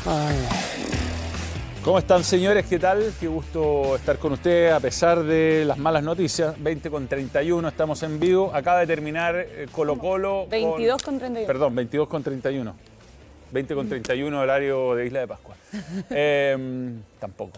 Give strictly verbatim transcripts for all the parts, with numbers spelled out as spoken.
Ay. ¿Cómo están, señores? ¿Qué tal? Qué gusto estar con ustedes a pesar de las malas noticias. veinte con treinta y uno, estamos en vivo. Acaba de terminar Colo-Colo. veintidós con treinta y uno. Perdón, veintidós con treinta y uno. veinte con treinta y uno, horario de Isla de Pascua. Eh, tampoco.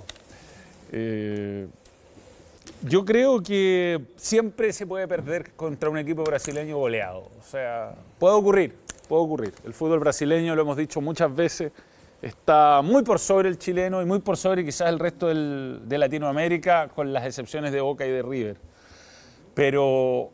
Eh, yo creo que siempre se puede perder contra un equipo brasileño goleado. O sea, puede ocurrir, puede ocurrir. El fútbol brasileño, lo hemos dicho muchas veces, está muy por sobre el chileno y muy por sobre quizás el resto del, de Latinoamérica, con las excepciones de Boca y de River. Pero,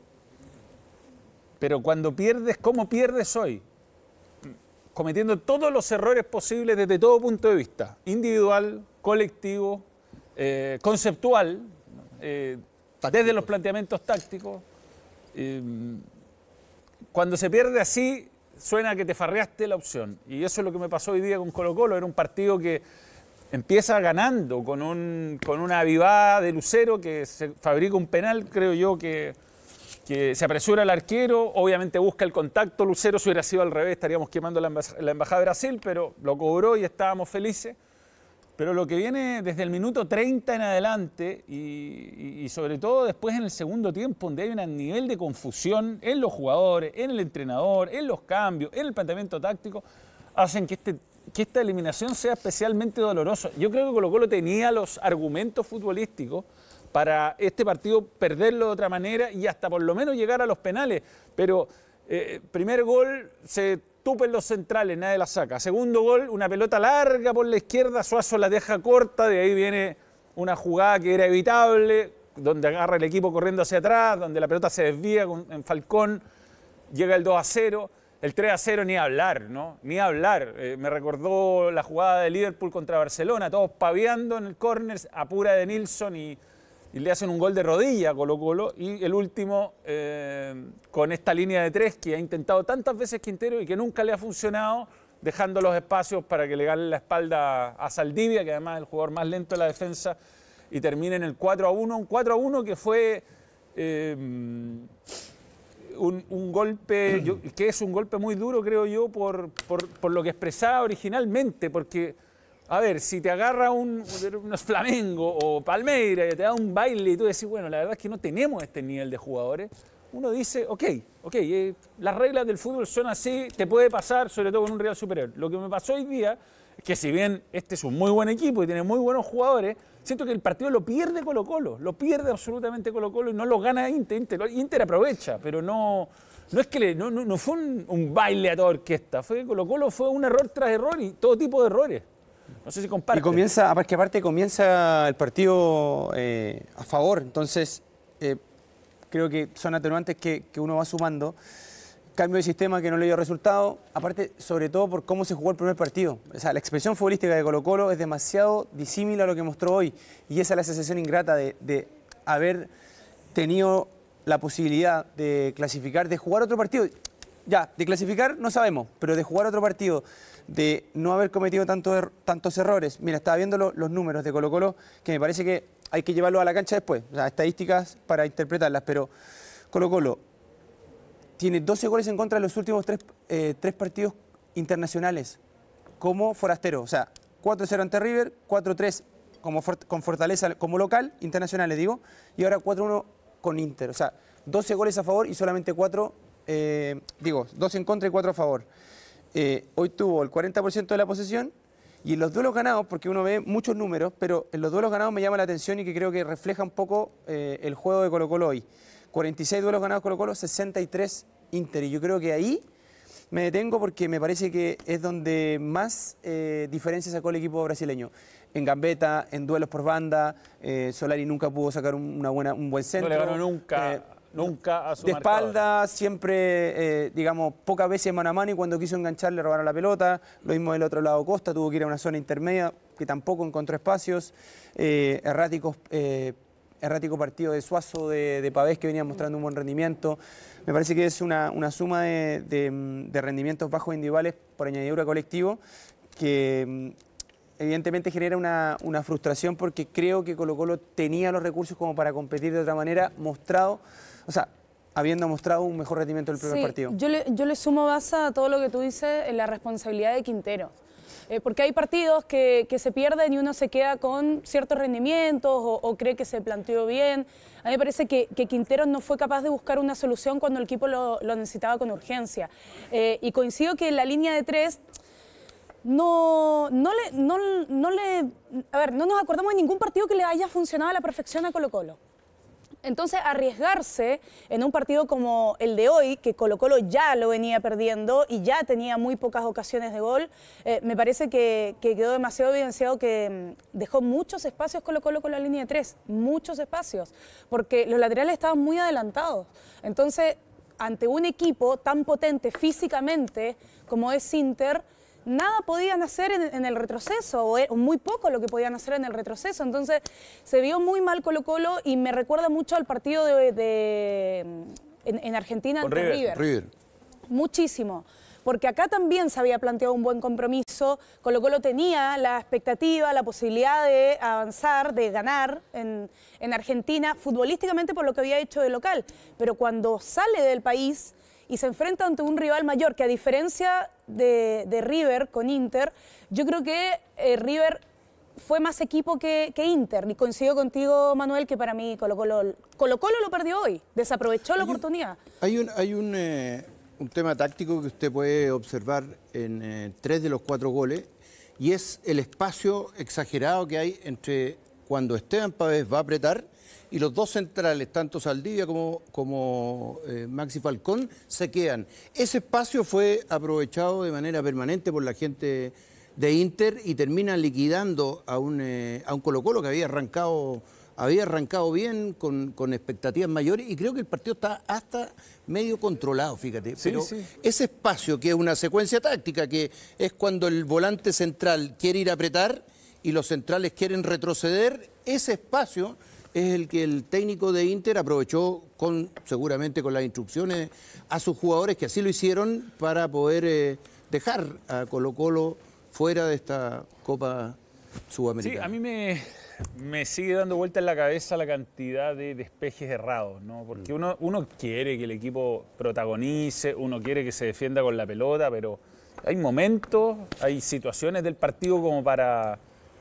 pero cuando pierdes, ¿cómo pierdes hoy? Cometiendo todos los errores posibles desde todo punto de vista, individual, colectivo, eh, conceptual, eh, desde los planteamientos tácticos. Eh, cuando se pierde así, suena que te farreaste la opción. Y eso es lo que me pasó hoy día con Colo-Colo. Era un partido que empieza ganando con, un, con una avivada de Lucero que se fabrica un penal, creo yo, que, que se apresura el arquero. Obviamente busca el contacto. Lucero, si hubiera sido al revés, estaríamos quemando la, embajada, la embajada de Brasil, pero lo cobró y estábamos felices. Pero lo que viene desde el minuto treinta en adelante y, y, y sobre todo después en el segundo tiempo, donde hay un nivel de confusión en los jugadores, en el entrenador, en los cambios, en el planteamiento táctico, hacen que, este, que esta eliminación sea especialmente dolorosa. Yo creo que Colo-Colo tenía los argumentos futbolísticos para este partido perderlo de otra manera y hasta por lo menos llegar a los penales. Pero eh, primer gol se tupen los centrales, nadie la saca. Segundo gol, una pelota larga por la izquierda, Suazo la deja corta, de ahí viene una jugada que era evitable, donde agarra el equipo corriendo hacia atrás, donde la pelota se desvía con, en Falcón, llega el dos a cero, el tres a cero ni hablar, ¿no? Ni hablar. Eh, me recordó la jugada de Liverpool contra Barcelona, todos paviando en el córner, apura de Nilsson y, y le hacen un gol de rodilla a Colo-Colo. Y el último, eh, con esta línea de tres que ha intentado tantas veces Quintero y que nunca le ha funcionado, dejando los espacios para que le gane la espalda a Saldivia, que además es el jugador más lento de la defensa, y termine en el cuatro a uno. Un cuatro a uno que fue eh, un, un golpe, yo, que es un golpe muy duro, creo yo, por, por, por lo que expresaba originalmente, porque... A ver, si te agarra un, unos Flamengo o Palmeiras y te da un baile y tú decís, bueno, la verdad es que no tenemos este nivel de jugadores, uno dice, ok, ok, eh, las reglas del fútbol son así, te puede pasar, sobre todo con un Real superior. Lo que me pasó hoy día es que si bien este es un muy buen equipo y tiene muy buenos jugadores, siento que el partido lo pierde Colo-Colo, lo pierde absolutamente Colo-Colo y no lo gana Inter. Inter, Inter aprovecha, pero no... No es que le, no, no, no fue un, un baile a toda orquesta, fue Colo-Colo fue un error tras error y todo tipo de errores. No sé si comparte. Y comienza, porque aparte comienza el partido eh, a favor, entonces eh, creo que son atenuantes que, que uno va sumando. Cambio de sistema que no le dio resultado, aparte sobre todo por cómo se jugó el primer partido. O sea, la expresión futbolística de Colo-Colo es demasiado disímil a lo que mostró hoy y esa es la sensación ingrata de, de haber tenido la posibilidad de clasificar, de jugar otro partido. Ya, de clasificar no sabemos, pero de jugar otro partido, de no haber cometido tanto er tantos errores. Mira, estaba viendo lo, los números de Colo-Colo, que me parece que hay que llevarlos a la cancha después, o sea, estadísticas para interpretarlas, pero Colo-Colo tiene doce goles en contra de los últimos tres, eh, tres partidos internacionales como forastero, o sea, cuatro cero ante River, cuatro tres como for con Fortaleza como local, internacionales digo, y ahora cuatro uno con Inter, o sea, doce goles a favor y solamente cuatro, eh, digo, dos en contra y cuatro a favor. Eh, hoy tuvo el cuarenta por ciento de la posesión y en los duelos ganados, porque uno ve muchos números, pero en los duelos ganados me llama la atención y que creo que refleja un poco eh, el juego de Colo-Colo hoy. cuarenta y seis duelos ganados Colo-Colo, sesenta y tres Inter, y yo creo que ahí me detengo porque me parece que es donde más eh, diferencia sacó el equipo brasileño. En gambeta, en duelos por banda, eh, Solari nunca pudo sacar una buena, un buen centro. No le ganó nunca. Eh, Nunca a su de marcador. espalda, siempre, eh, digamos, pocas veces mano a mano y cuando quiso enganchar le robaron la pelota. Lo mismo del otro lado Costa, tuvo que ir a una zona intermedia que tampoco encontró espacios. Eh, erráticos, eh, errático partido de Suazo, de, de Pavés, que venía mostrando un buen rendimiento. Me parece que es una, una suma de, de, de rendimientos bajos individuales por añadidura colectivo que evidentemente genera una, una frustración porque creo que Colo-Colo tenía los recursos como para competir de otra manera, mostrado, o sea, habiendo mostrado un mejor rendimiento del primer sí, partido. Yo le, yo le sumo, Baza, a todo lo que tú dices en la responsabilidad de Quintero. Eh, porque hay partidos que, que se pierden y uno se queda con ciertos rendimientos o, o cree que se planteó bien. A mí me parece que, que Quinteros no fue capaz de buscar una solución cuando el equipo lo, lo necesitaba con urgencia. Eh, y coincido que la línea de tres no, no, le, no, no le... A ver, no nos acordamos de ningún partido que le haya funcionado a la perfección a Colo-Colo. Entonces, arriesgarse en un partido como el de hoy, que Colo-Colo ya lo venía perdiendo y ya tenía muy pocas ocasiones de gol, eh, me parece que, que quedó demasiado evidenciado que mm, dejó muchos espacios Colo-Colo con la línea de tres, muchos espacios, porque los laterales estaban muy adelantados. Entonces, ante un equipo tan potente físicamente como es Inter, nada podían hacer en, en el retroceso, o, o muy poco lo que podían hacer en el retroceso. Entonces, se vio muy mal Colo-Colo y me recuerda mucho al partido de, de, en, en Argentina ante River. River. River. Muchísimo. Porque acá también se había planteado un buen compromiso. Colo-Colo tenía la expectativa, la posibilidad de avanzar, de ganar en, en Argentina, futbolísticamente por lo que había hecho de local. Pero cuando sale del país y se enfrenta ante un rival mayor, que a diferencia de, de River con Inter, yo creo que eh, River fue más equipo que, que Inter. Y coincido contigo, Manuel, que para mí Colo-Colo Colo-Colo lo perdió hoy, desaprovechó la oportunidad. Hay un, hay un, eh, un tema táctico que usted puede observar en eh, tres de los cuatro goles, y es el espacio exagerado que hay entre cuando Esteban Pavés va a apretar y los dos centrales, tanto Saldivia como, como eh, Maxi Falcón, se quedan. Ese espacio fue aprovechado de manera permanente por la gente de Inter y termina liquidando a un, eh, a un Colo-Colo que había arrancado, había arrancado bien, con, con expectativas mayores, y creo que el partido está hasta medio controlado, fíjate. Sí, Pero sí. ese espacio, que es una secuencia táctica, que es cuando el volante central quiere ir a apretar y los centrales quieren retroceder, ese espacio es el que el técnico de Inter aprovechó, con, seguramente con las instrucciones a sus jugadores, que así lo hicieron para poder eh, dejar a Colo-Colo fuera de esta Copa Sudamericana. Sí, a mí me, me sigue dando vuelta en la cabeza la cantidad de despejes errados, ¿no? Porque uno, uno quiere que el equipo protagonice, uno quiere que se defienda con la pelota, pero hay momentos, hay situaciones del partido como para,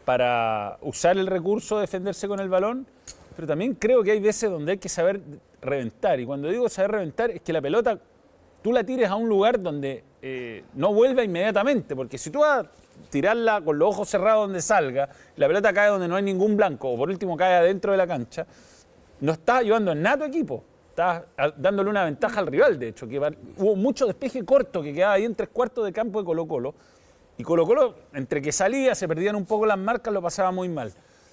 para usar el recurso de defenderse con el balón, pero también creo que hay veces donde hay que saber reventar. Y cuando digo saber reventar, es que la pelota tú la tires a un lugar donde eh, no vuelva inmediatamente, porque si tú vas a tirarla con los ojos cerrados donde salga, la pelota cae donde no hay ningún blanco, o por último cae adentro de la cancha, no estás ayudando en nada a tu equipo, estás dándole una ventaja al rival. De hecho, que hubo mucho despeje corto que quedaba ahí en tres cuartos de campo de Colo-Colo, y Colo-Colo, entre que salía, se perdían un poco las marcas, lo pasaba muy mal.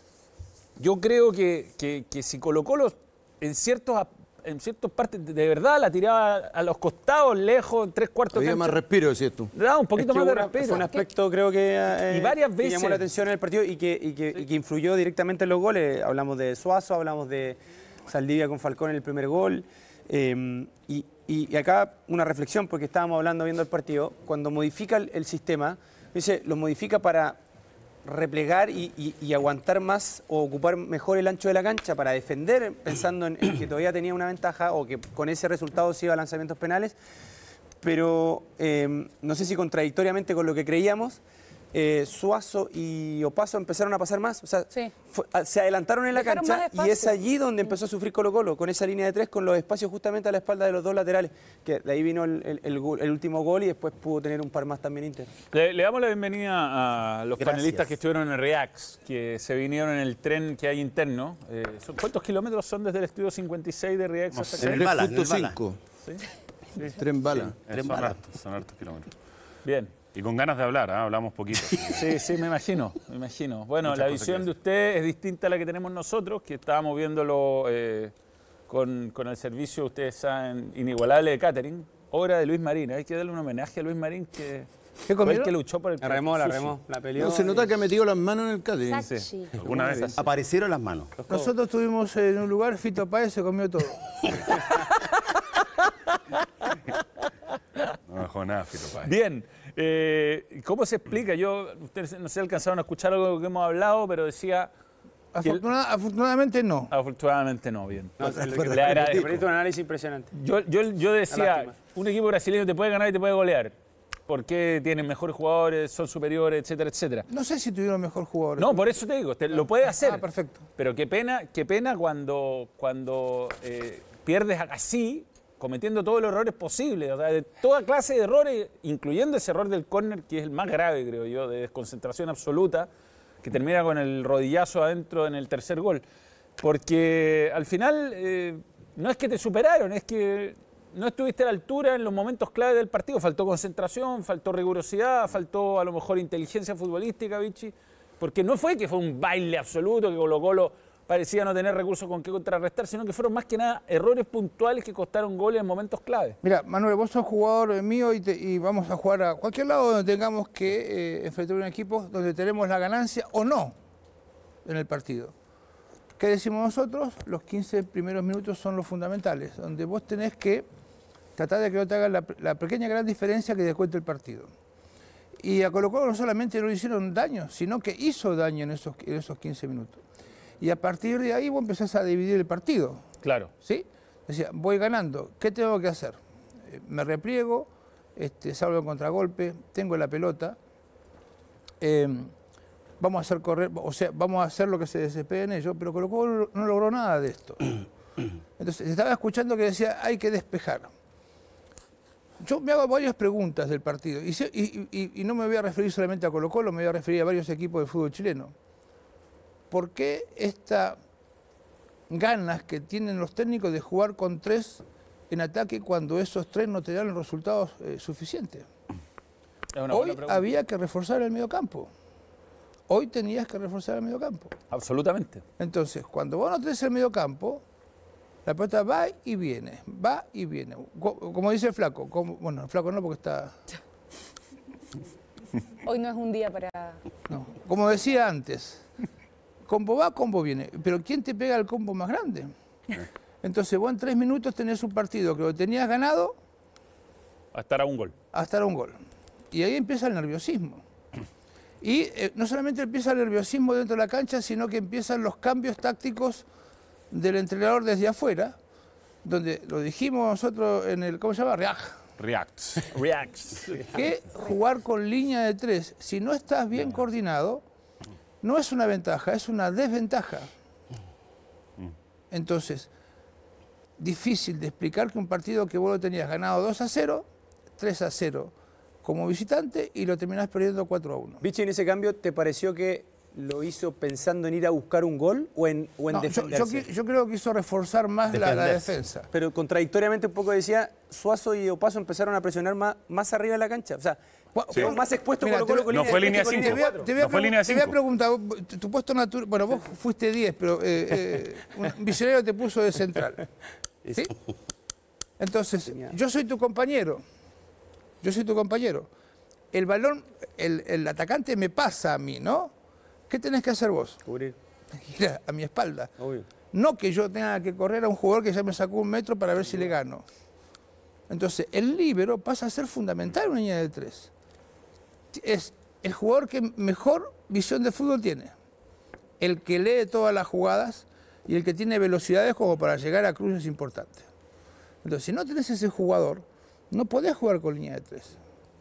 Yo creo que, que, que si Colo-Colo en ciertos en ciertas partes de verdad la tiraba a los costados, lejos, en tres cuartos de Había cancha, más respiro, decías tú. le daba un poquito Es que más de una- respeto. Fue un aspecto, creo que, eh, Y varias que veces. llamó la atención en el partido y que, y que, y que influyó directamente en los goles. Hablamos de Suazo, hablamos de Saldivia con Falcón en el primer gol. Eh, y, y- y acá una reflexión, porque estábamos hablando viendo el partido. Cuando modifica el, el sistema, dice, lo modifica para replegar y, y- y aguantar más o ocupar mejor el ancho de la cancha para defender, pensando en, en que todavía tenía una ventaja o que con ese resultado se iba a lanzamientos penales. Pero eh, no sé si contradictoriamente con lo que creíamos, eh, Suazo y Opaso empezaron a pasar más. O sea, Sí. fue- a- se adelantaron en la Dejaron cancha más y es espacio. allí donde empezó a sufrir Colo-Colo, con esa línea de tres, con los espacios justamente a la espalda de los dos laterales. Que de ahí vino el, el- el gol- el último gol y después pudo tener un par más también Inter. Le, le damos la bienvenida a los Gracias. panelistas que estuvieron en el Reacts, que se vinieron en el tren que hay interno. Eh, son- ¿Cuántos kilómetros son desde el estudio cincuenta y seis de Reacts hasta En acá? el Bala, en el tres punto Bala. cinco. ¿Sí? Tren bala. Eh, son, hartos, son hartos kilómetros. Bien. Y con ganas de hablar, ¿ah? Hablamos poquito. Sí, sí, me imagino, me imagino. Bueno, Muchas la cosas visión que de decir. usted es distinta a la que tenemos nosotros, que estábamos viéndolo eh, con, con el servicio, ustedes saben, inigualable de catering, obra de Luis Marín. Hay que darle un homenaje a Luis Marín, que fue el comieron? que luchó por el La remó, la sushi. remó, la peleó. No, se nota que ha metido las manos en el catering. Sachi. Alguna vez así. Aparecieron las manos. Nosotros estuvimos en un lugar, Fito Páez se comió todo. No dejó nada, Fito Páez. Bien, eh, ¿cómo se explica? Yo, ustedes no sé, alcanzaron a escuchar algo que hemos hablado, pero decía, Afortuna- afortunadamente no. afortunadamente no, bien. No, el- Le el- agradezco. el- un análisis impresionante. Yo, yo, yo Una decía, lástima. un equipo brasileño te puede ganar y te puede golear. por qué tienen mejores jugadores, son superiores, etcétera, etcétera. No sé si tuvieron mejor jugador. No, por eso te digo, te, lo puede hacer. Ah, perfecto. Pero qué pena, qué pena cuando, cuando eh, pierdes así, cometiendo todos los errores posibles, o sea, de toda clase de errores, incluyendo ese error del córner, que es el más grave, creo yo, de desconcentración absoluta, que termina con el rodillazo adentro en el tercer gol. Porque al final eh, no es que te superaron, es que no estuviste a la altura en los momentos clave del partido. Faltó concentración, faltó rigurosidad, faltó a lo mejor inteligencia futbolística, Vichy, porque no fue que fue un baile absoluto, que Colo-Colo parecía no tener recursos con qué contrarrestar, sino que fueron más que nada errores puntuales que costaron goles en momentos clave. Mira, Manuel, vos sos jugador mío y, te, y vamos a jugar a cualquier lado donde tengamos que eh, enfrentar un equipo donde tenemos la ganancia o no en el partido. ¿Qué decimos nosotros? Los quince primeros minutos son los fundamentales, donde vos tenés que tratar de que no te hagan la, la pequeña gran diferencia que descuente el partido. Y a Colo-Colo no solamente no le hicieron daño, sino que hizo daño en esos, en esos quince minutos. Y a partir de ahí vos empezás a dividir el partido. Claro. ¿Sí? Decía, voy ganando, ¿qué tengo que hacer? Eh, me repliego, este, salgo en contragolpe, tengo la pelota, eh, vamos a hacer correr, o sea, vamos a hacer lo que se desesperen ellos, pero Colo-Colo no logró nada de esto. Entonces, estaba escuchando que decía, hay que despejar. Yo me hago varias preguntas del partido, y, y, y, y no me voy a referir solamente a Colo-Colo, me voy a referir a varios equipos del fútbol chileno. ¿Por qué estas ganas que tienen los técnicos de jugar con tres en ataque cuando esos tres no te dan los resultados eh, suficientes? Hoy había que reforzar el mediocampo. Hoy tenías que reforzar el mediocampo. Absolutamente. Entonces, cuando vos no tenés el mediocampo, la pelota va y viene, va y viene. Como dice el flaco, como, bueno, el flaco no porque está... Hoy no es un día para... No, como decía antes, combo va, combo viene. Pero ¿quién te pega el combo más grande? Entonces vos en tres minutos tenés un partido que lo tenías ganado... A estar a un gol. A estar a un gol. Y ahí empieza el nerviosismo. Y eh, no solamente empieza el nerviosismo dentro de la cancha, sino que empiezan los cambios tácticos del entrenador desde afuera, donde lo dijimos nosotros en el, ¿cómo se llama? React. React. React. Que jugar con línea de tres, si no estás bien coordinado, no es una ventaja, es una desventaja. Entonces, difícil de explicar que un partido que vos lo tenías ganado dos a cero, tres a cero como visitante y lo terminás perdiendo cuatro a uno. Vichy, en ese cambio, ¿te pareció que lo hizo pensando en ir a buscar un gol o en, o en No, yo, defenderse? yo, yo creo que hizo reforzar más la, la defensa. Pero contradictoriamente un poco decía, Suazo y Opaso empezaron a presionar más, más arriba de la cancha. O sea, Sí. más expuesto Mira, Colo-Colo te- con No línea fue de línea tres, con cinco. Te voy a, te voy a No fue pregun- línea te voy a cinco. preguntar, vos- tu, tu puesto natural, bueno, vos fuiste diez, pero eh, eh, un visionario te puso de central. ¿Sí? Entonces, yo soy tu compañero, yo soy tu compañero. El balón, el, el atacante me pasa a mí, ¿no? ¿Qué tenés que hacer vos? Cubrir, Ir a, a mi espalda. obvio. No que yo tenga que correr a un jugador que ya me sacó un metro para ver si le gano. Entonces, el líbero pasa a ser fundamental en una línea de tres. Es el jugador que mejor visión de fútbol tiene. El que lee todas las jugadas y el que tiene velocidades como para llegar a cruces importantes. Entonces, si no tenés ese jugador, no podés jugar con línea de tres.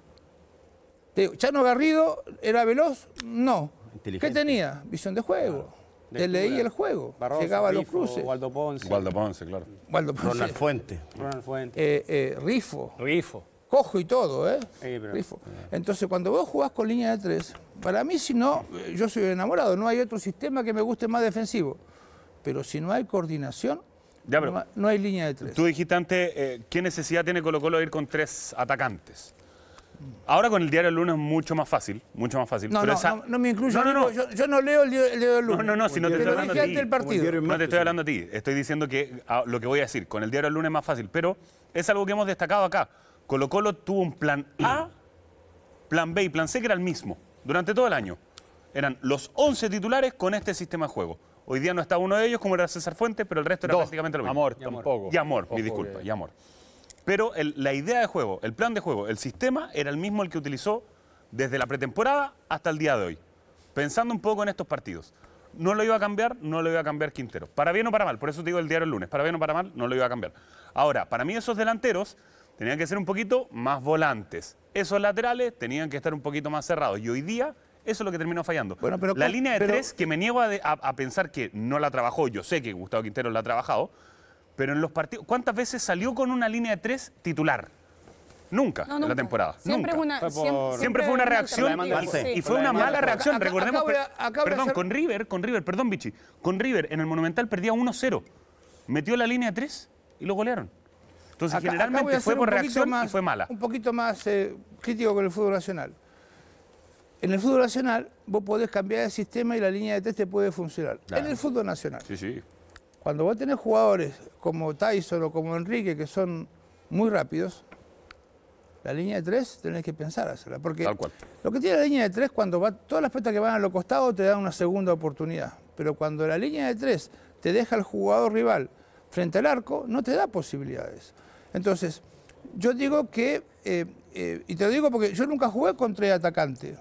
Te digo, Chano Garrido, ¿era veloz? No. ¿Qué Inteligente. tenía? Visión de juego. Te Lectura. leía el juego. Barroso, Llegaba a los Rifo, cruces. Waldo Ponce, Waldo Ponce, claro. Waldo Ponce, Ronald Fuente. Ronald Fuente. eh, eh, Rifo. Rifo. Cojo y todo, ¿eh? Eh, pero- Rifo. Entonces, cuando vos jugás con línea de tres, para mí, si no, eh, yo soy enamorado, no hay otro sistema que me guste más defensivo. Pero si no hay coordinación, Ya, pero- no, ha- no hay línea de tres. Tú dijiste antes, eh, ¿qué necesidad tiene Colo-Colo de ir con tres atacantes? Ahora con el diario del lunes es mucho más fácil, mucho más fácil. No, pero no, esa- no, no me incluyo. No, no, no. Yo, yo no leo el diario el diario del lunes. No, no, no, si no te Te estoy lo hablando dije a antes ti. del partido. diario No te estoy hablando a ti, estoy diciendo que ah, lo que voy a decir, con el diario del lunes es más fácil, pero es algo que hemos destacado acá. Colo-Colo tuvo un plan A, plan B y plan C que era el mismo durante todo el año. Eran los once titulares con este sistema de juego. Hoy día no está uno de ellos como era César Fuentes, pero el resto era Dos. prácticamente lo mismo. Amor, tampoco. Y amor, mi Ojo disculpa, que- y amor. Pero el- la idea de juego, el plan de juego, el sistema era el mismo el que utilizó desde la pretemporada hasta el día de hoy. Pensando un poco en estos partidos. No lo iba a cambiar, no lo iba a cambiar Quintero. Para bien o para mal, por eso te digo el diario el lunes. Para bien o para mal, no lo iba a cambiar. Ahora, para mí esos delanteros tenían que ser un poquito más volantes. Esos laterales tenían que estar un poquito más cerrados. Y hoy día, eso es lo que terminó fallando. Bueno, pero la con- línea de pero- tres, que me niego a, de- a- a pensar que no la trabajó, yo sé que Gustavo Quintero la ha trabajado, pero en los partidos, ¿cuántas veces salió con una línea de tres titular? Nunca No, en la nunca. temporada. Siempre nunca. es una, Fue por- siempre, Siempre fue una es reacción alternativa, sí. y, y Por fue la una demanda. mala Acá- reacción. acá- Recordemos, acá voy a- que- acá voy a perdón, hacer- con River, con River, perdón, Vichy, con River en el Monumental perdía uno cero. Metió la línea de tres y lo golearon. Entonces, Acá- acá voy generalmente a fue ser por un poquito reacción más- y fue mala. Un poquito más eh, crítico con el fútbol nacional. En el fútbol nacional vos podés cambiar el sistema y la línea de tres te puede funcionar. Claro. En el fútbol nacional. Sí, sí. Cuando vos tenés jugadores como Tyson o como Enrique que son muy rápidos, la línea de tres tenés que pensar hacerla. Porque Tal cual. lo que tiene la línea de tres, cuando va, todas las pelotas que van a los costados te dan una segunda oportunidad. Pero cuando la línea de tres te deja al jugador rival frente al arco, no te da posibilidades. Entonces, yo digo que, eh, eh, y te lo digo porque yo nunca jugué contra el atacante.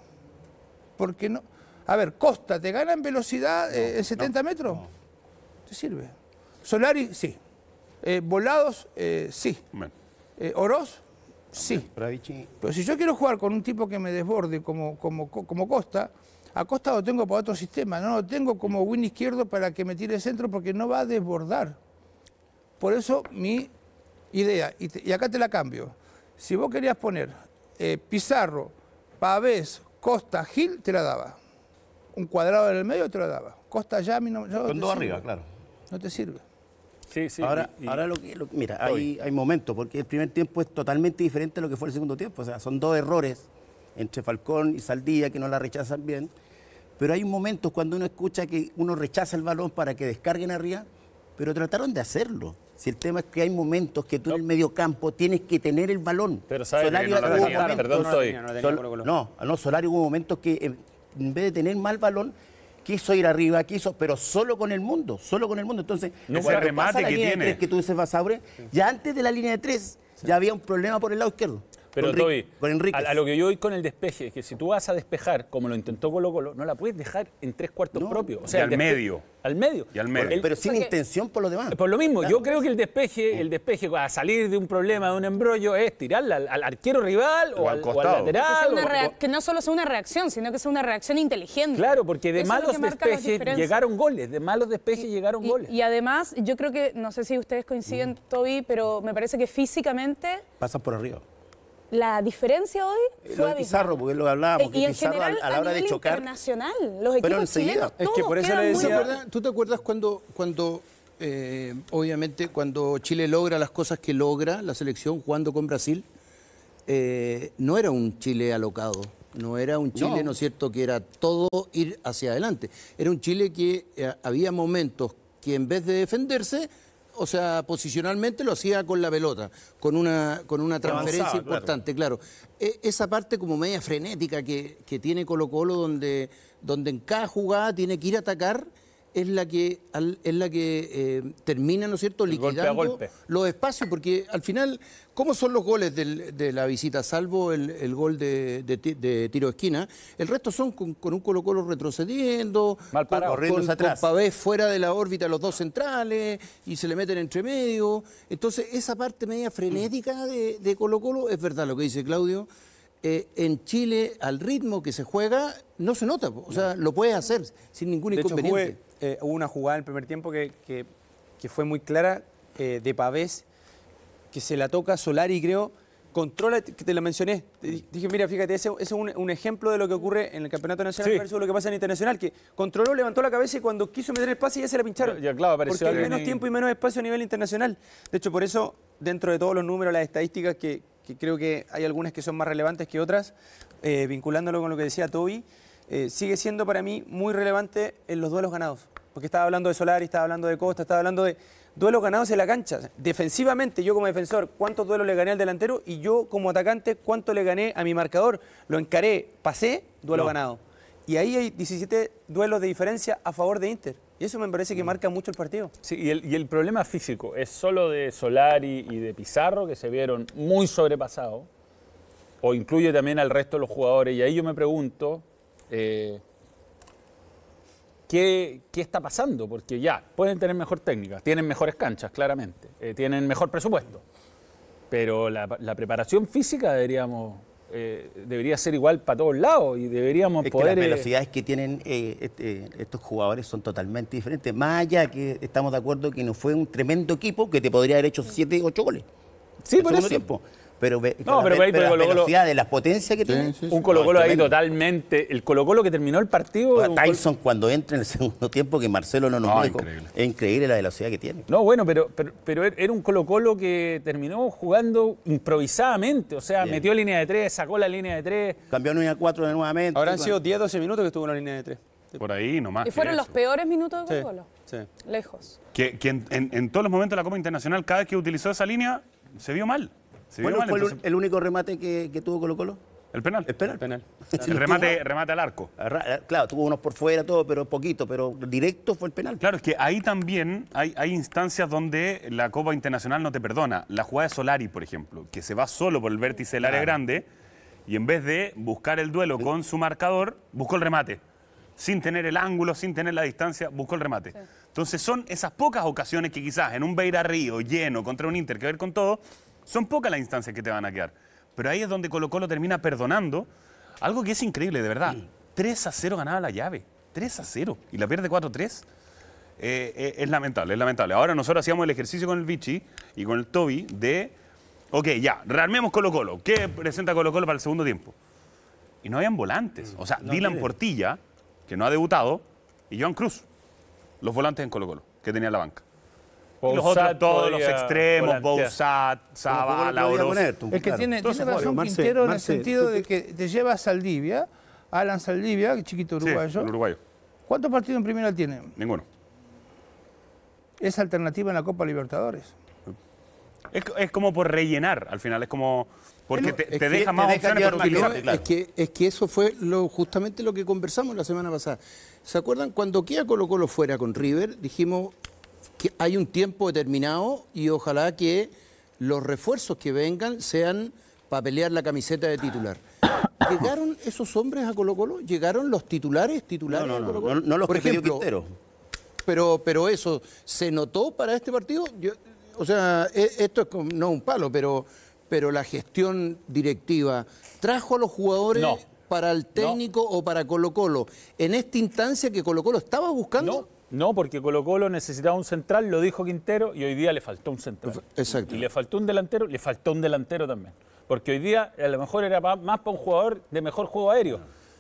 Porque no. A ver, Costa, ¿te gana en velocidad eh, en setenta metros? ¿Te sirve? Solari, sí. Eh, Volados, eh, sí. Bueno. Eh, Oroz, sí. Bravici. Pero si yo quiero jugar con un tipo que me desborde como, como, como Costa, a Costa lo tengo para otro sistema, no lo tengo como win izquierdo para que me tire el centro porque no va a desbordar. Por eso mi idea, y, te- y acá te la cambio, si vos querías poner eh, Pizarro, Pavés, Costa, Gil, te la daba. Un cuadrado en el medio te la daba. Costa ya a mí no, ya no Con te dos sirve. arriba, claro. No te sirve. Sí, sí. ahora, y- y- ahora lo que, lo- mira, hay, hay momentos, porque el primer tiempo es totalmente diferente a lo que fue el segundo tiempo. O sea, son dos errores entre Falcón y Saldía que no la rechazan bien. Pero hay momentos cuando uno escucha que uno rechaza el balón para que descarguen arriba, pero trataron de hacerlo. Si el tema es que hay momentos que tú en el medio campo tienes que tener el balón. Pero sabes Solari que no la hubo tenía, momentos- perdón, no la estoy. tenía, no la tenía Sol- Colo-Colo. no, no, Solari hubo momentos que eh, en vez de tener mal balón, quiso ir arriba, quiso, pero solo con el mundo, solo con el mundo. Entonces, Ese cuando remate pasa la que línea de tiene. tres que tú dices Basabre, ya antes de la línea de tres, ya había un problema por el lado izquierdo. Pero con, Toby, con Enrique. a, a lo que yo voy con el despeje, es que si tú vas a despejar, como lo intentó Colo Colo, no la puedes dejar en tres cuartos No. propios. O Y sea, al el despe- medio. Al medio. Y al medio. El- pero sin porque- intención por lo demás. por lo mismo, Claro. yo creo que el despeje, el despeje a salir de un problema, de un embrollo, es tirarla al, al arquero rival O o al al, o al costado. Que, sea lateral. una o- rea- o- que no solo sea una reacción, sino que sea una reacción inteligente. Claro, porque de Eso es lo malos que marca las despejes diferencias. llegaron goles, de malos despejes llegaron Y, goles. y además, yo creo que, no sé si ustedes coinciden, Toby, pero me parece que físicamente Pasan por arriba. la diferencia hoy Eh, fue Lo de abismal. Pizarro, porque lo hablábamos, Eh, que y en Pizarro general, a, a la hora de nivel chocar. internacional, los Pero equipos enseguida. chilenos, Es que todos por eso quedan le muy ¿Tú te decía- mal. acuerdas, tú te acuerdas cuando, cuando eh, obviamente, cuando Chile logra las cosas que logra, la selección jugando con Brasil, eh, no era un Chile alocado, no era un Chile, No. ¿no es cierto?, que era todo ir hacia adelante. Era un Chile que eh, había momentos que en vez de defenderse, o sea, posicionalmente lo hacía con la pelota, con una, con una transferencia Avanzaba, claro. importante, claro. E- esa parte como media frenética que, que tiene Colo Colo, donde, donde en cada jugada tiene que ir a atacar, es la que, al- es la que eh, termina, ¿no es cierto?, El golpe a liquidando golpe. los espacios, porque al final, ¿cómo son los goles del- de la visita? Salvo el, el gol de, de ti- de tiro de esquina, el resto son con, con un Colo Colo retrocediendo, Mal con, parado. con, Corriéndose con atrás. Pavés fuera de la órbita los dos centrales y se le meten entre medio. Entonces, esa parte media frenética de, de Colo Colo, es verdad lo que dice Claudio, eh, en Chile, al ritmo que se juega, no se nota, po. O sea, lo puedes hacer sin ningún De hecho, inconveniente. jugué, eh, hubo una jugada en el primer tiempo que, que- que fue muy clara eh, de Pavés, que se la toca Solari, creo, controla, que te la mencioné. Te di- dije, mira, fíjate, ese, ese es un, un ejemplo de lo que ocurre en el Campeonato Nacional Sí. versus lo que pasa en el Internacional, que controló, levantó la cabeza y cuando quiso meter el pase ya se la pincharon. Ya, claro, apareció porque hay alguien menos ahí. tiempo y menos espacio a nivel internacional. De hecho, por eso, dentro de todos los números, las estadísticas, que, que creo que hay algunas que son más relevantes que otras, eh, vinculándolo con lo que decía Toby, eh, sigue siendo para mí muy relevante en los duelos ganados. Porque estaba hablando de Solari, estaba hablando de Costa, estaba hablando de duelos ganados en la cancha. Defensivamente, yo como defensor, ¿cuántos duelos le gané al delantero? Y yo como atacante, ¿cuánto le gané a mi marcador? Lo encaré, pasé, duelo No. ganado. Y ahí hay diecisiete duelos de diferencia a favor de Inter. Y eso me parece que marca mucho el partido. Sí, y el, y el problema físico es solo de Solari y de Pizarro, que se vieron muy sobrepasados, o incluye también al resto de los jugadores. Y ahí yo me pregunto, eh, ¿qué, qué está pasando? Porque ya, pueden tener mejor técnica, tienen mejores canchas, claramente, eh, tienen mejor presupuesto. pero la, la preparación física deberíamos... Eh, debería ser igual para todos lados y deberíamos es poder... que las velocidades que tienen eh, este, estos jugadores son totalmente diferentes. Más allá que estamos de acuerdo que no fue un tremendo equipo que te podría haber hecho siete, ocho goles. Sí, por eso. Tiempo. Pero, ve, no, pero, la, ahí, pero pero las Colo-Colo, velocidades, las potencias que tiene. Sí, sí, un Colo-Colo no, ahí totalmente. El Colo-Colo que terminó el partido. Bueno, Tyson, cuando entra en el segundo tiempo, que Marcelo no nos no, dijo, increíble. Es increíble la velocidad que tiene. No, bueno, pero, pero, pero era un Colo-Colo que terminó jugando improvisadamente. O sea, Bien. metió línea de tres, sacó la línea de tres. Cambió a línea de cuatro nuevamente. Ahora han sido diez, doce minutos que estuvo en la línea de tres. Por ahí nomás. Y fueron los peores minutos de Colo-Colo. Sí, sí. Lejos. Que, que en, en, en todos los momentos de la Copa Internacional, cada vez que utilizó esa línea, se vio mal. Se ¿Cuál vio mal, fue entonces... el único remate que, que tuvo Colo-Colo? El penal. El penal. El penal. El remate, remate al arco. Claro, tuvo unos por fuera, todo, pero poquito, pero directo fue el penal. Claro, es que ahí también hay, hay instancias donde la Copa Internacional no te perdona. La jugada de Solari, por ejemplo, que se va solo por el vértice del área claro. grande y en vez de buscar el duelo con su marcador, buscó el remate. Sin tener el ángulo, sin tener la distancia, buscó el remate. Sí. Entonces son esas pocas ocasiones que quizás en un Beira Río lleno contra un Inter que ver con todo, son pocas las instancias que te van a quedar. Pero ahí es donde Colo-Colo termina perdonando algo que es increíble, de verdad. Sí. tres a cero ganaba la llave. tres a cero. Y la pierde cuatro a tres. Eh, eh, es lamentable, es lamentable. Ahora nosotros hacíamos el ejercicio con el Vichy y con el Toby de, ok, ya, rearmemos Colo-Colo. ¿Qué presenta Colo-Colo para el segundo tiempo? Y no habían volantes. O sea, no Dylan quiere. Portilla, que no ha debutado, y Joan Cruz, los volantes en Colo-Colo, que tenía la banca. Y los otros, todos los extremos, Bouzat, Zavala, Oroz. El que tiene, tiene razón Marce, Quintero Marce, en el sentido de que te lleva a Saldivia, Alan Saldivia, chiquito uruguayo. Sí, el uruguayo. ¿Cuántos partidos en primera tiene? Ninguno. Es alternativa en la Copa Libertadores. Es, es como por rellenar, al final, es como... Porque no, te, te que deja te más deja opciones para utilizar. Claro. Es, que, es que eso fue lo, justamente lo que conversamos la semana pasada. ¿Se acuerdan? Cuando queda Colo-Colo fuera con River, dijimos que hay un tiempo determinado y ojalá que los refuerzos que vengan sean para pelear la camiseta de titular. ¿Llegaron esos hombres a Colo-Colo? ¿Llegaron los titulares titulares no, no, a Colo-Colo? No, no, no los Por que ejemplo, Quintero. Pero, pero eso, ¿se notó para este partido? Yo, o sea, esto es como, no un palo, pero... pero la gestión directiva trajo a los jugadores no, para el técnico no. o para Colo-Colo en esta instancia que Colo-Colo estaba buscando. No, no, porque Colo-Colo necesitaba un central, lo dijo Quintero, y hoy día le faltó un central. Exacto. Y le faltó un delantero, le faltó un delantero también. Porque hoy día a lo mejor era más para un jugador de mejor juego aéreo.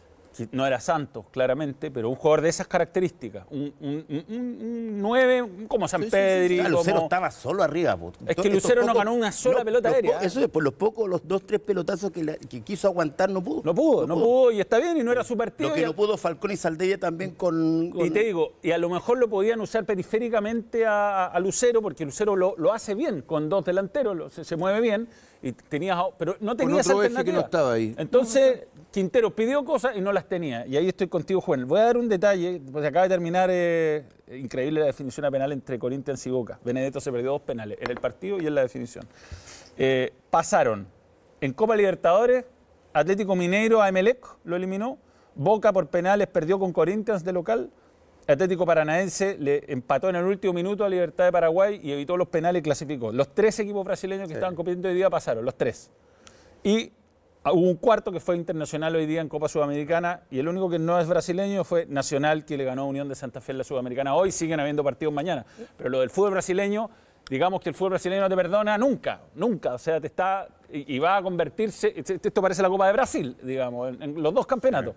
No era Santos, claramente, pero un jugador de esas características. Un, un, un, un nueve como San sí, Pedri. Sí, sí. Ah, Lucero como... estaba solo arriba. Po. Es que Lucero no ganó una sola lo, pelota aérea. Eso es, por los pocos, los dos, tres pelotazos que, la, que quiso aguantar, no pudo. No pudo, no, no pudo. pudo, y está bien, y no era su partido. Lo que y... no pudo Falcón y Saldivia también con, con... Y te digo, y a lo mejor lo podían usar periféricamente a, a Lucero, porque Lucero lo, lo hace bien, con dos delanteros, lo, se, se mueve bien, y tenías, pero no tenía esa alternativa. Que no estaba ahí. Entonces... Quintero pidió cosas y no las tenía. Y ahí estoy contigo, Juan. Voy a dar un detalle, porque acaba de terminar, eh, increíble la definición a penal entre Corinthians y Boca. Benedetto se perdió dos penales, en el partido y en la definición. Eh, pasaron en Copa Libertadores, Atlético Mineiro a Emelec lo eliminó, Boca por penales perdió con Corinthians de local, Atlético Paranaense le empató en el último minuto a Libertad de Paraguay y evitó los penales y clasificó. Los tres equipos brasileños que sí. estaban compitiendo hoy día pasaron, los tres. Y... hubo un cuarto que fue internacional hoy día en Copa Sudamericana y el único que no es brasileño fue Nacional, que le ganó a Unión de Santa Fe en la Sudamericana. Hoy siguen habiendo partidos mañana, pero lo del fútbol brasileño, digamos que el fútbol brasileño no te perdona nunca, nunca. O sea, te está y, y va a convertirse, esto parece la Copa de Brasil, digamos, en, en los dos campeonatos.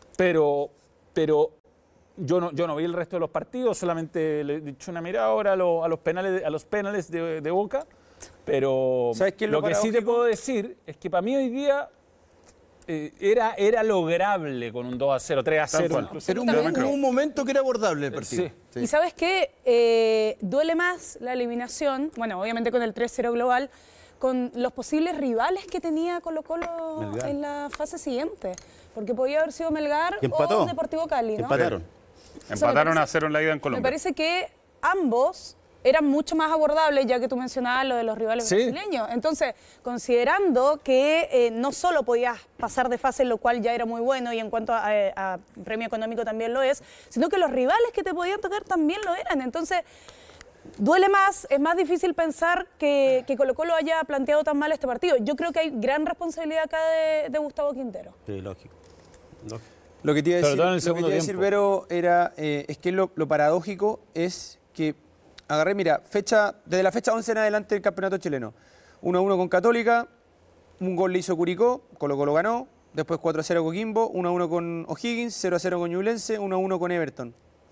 Pero, pero yo no, yo no vi el resto de los partidos, solamente le he hecho una mirada ahora a, lo, a los penales, a los penales de, de Boca. Pero lo, lo que sí te puedo decir es que para mí hoy día eh, era, era lograble con un dos a cero, tres a cero. Era un, un, un momento que era abordable el partido. Sí. Sí. Y ¿sabes qué? Eh, duele más la eliminación, bueno, obviamente con el tres cero global, con los posibles rivales que tenía Colo-Colo en la fase siguiente. Porque podía haber sido Melgar o Deportivo Cali, ¿no? Empataron. Empataron parece, a cero en la ida en Colombia. Me parece que ambos... eran mucho más abordables, ya que tú mencionabas lo de los rivales sí. brasileños. Entonces, considerando que eh, no solo podías pasar de fase, lo cual ya era muy bueno, y en cuanto a, a, a premio económico también lo es, sino que los rivales que te podían tocar también lo eran. Entonces, duele más, es más difícil pensar que, que Colo Colo haya planteado tan mal este partido. Yo creo que hay gran responsabilidad acá de, de Gustavo Quintero. Sí, lógico. lógico. Lo que te iba a decir, Sobre todo en el lo que te segundo iba a decir, tiempo. Vero, era, eh, es que lo, lo paradójico es que agarré, mira, fecha, desde la fecha once en adelante del campeonato chileno. uno a uno con Católica, un gol le hizo Curicó, Colo Colo ganó, después cuatro a cero Coquimbo, uno a uno con O'Higgins, cero a cero con Ñublense, uno a uno con Everton.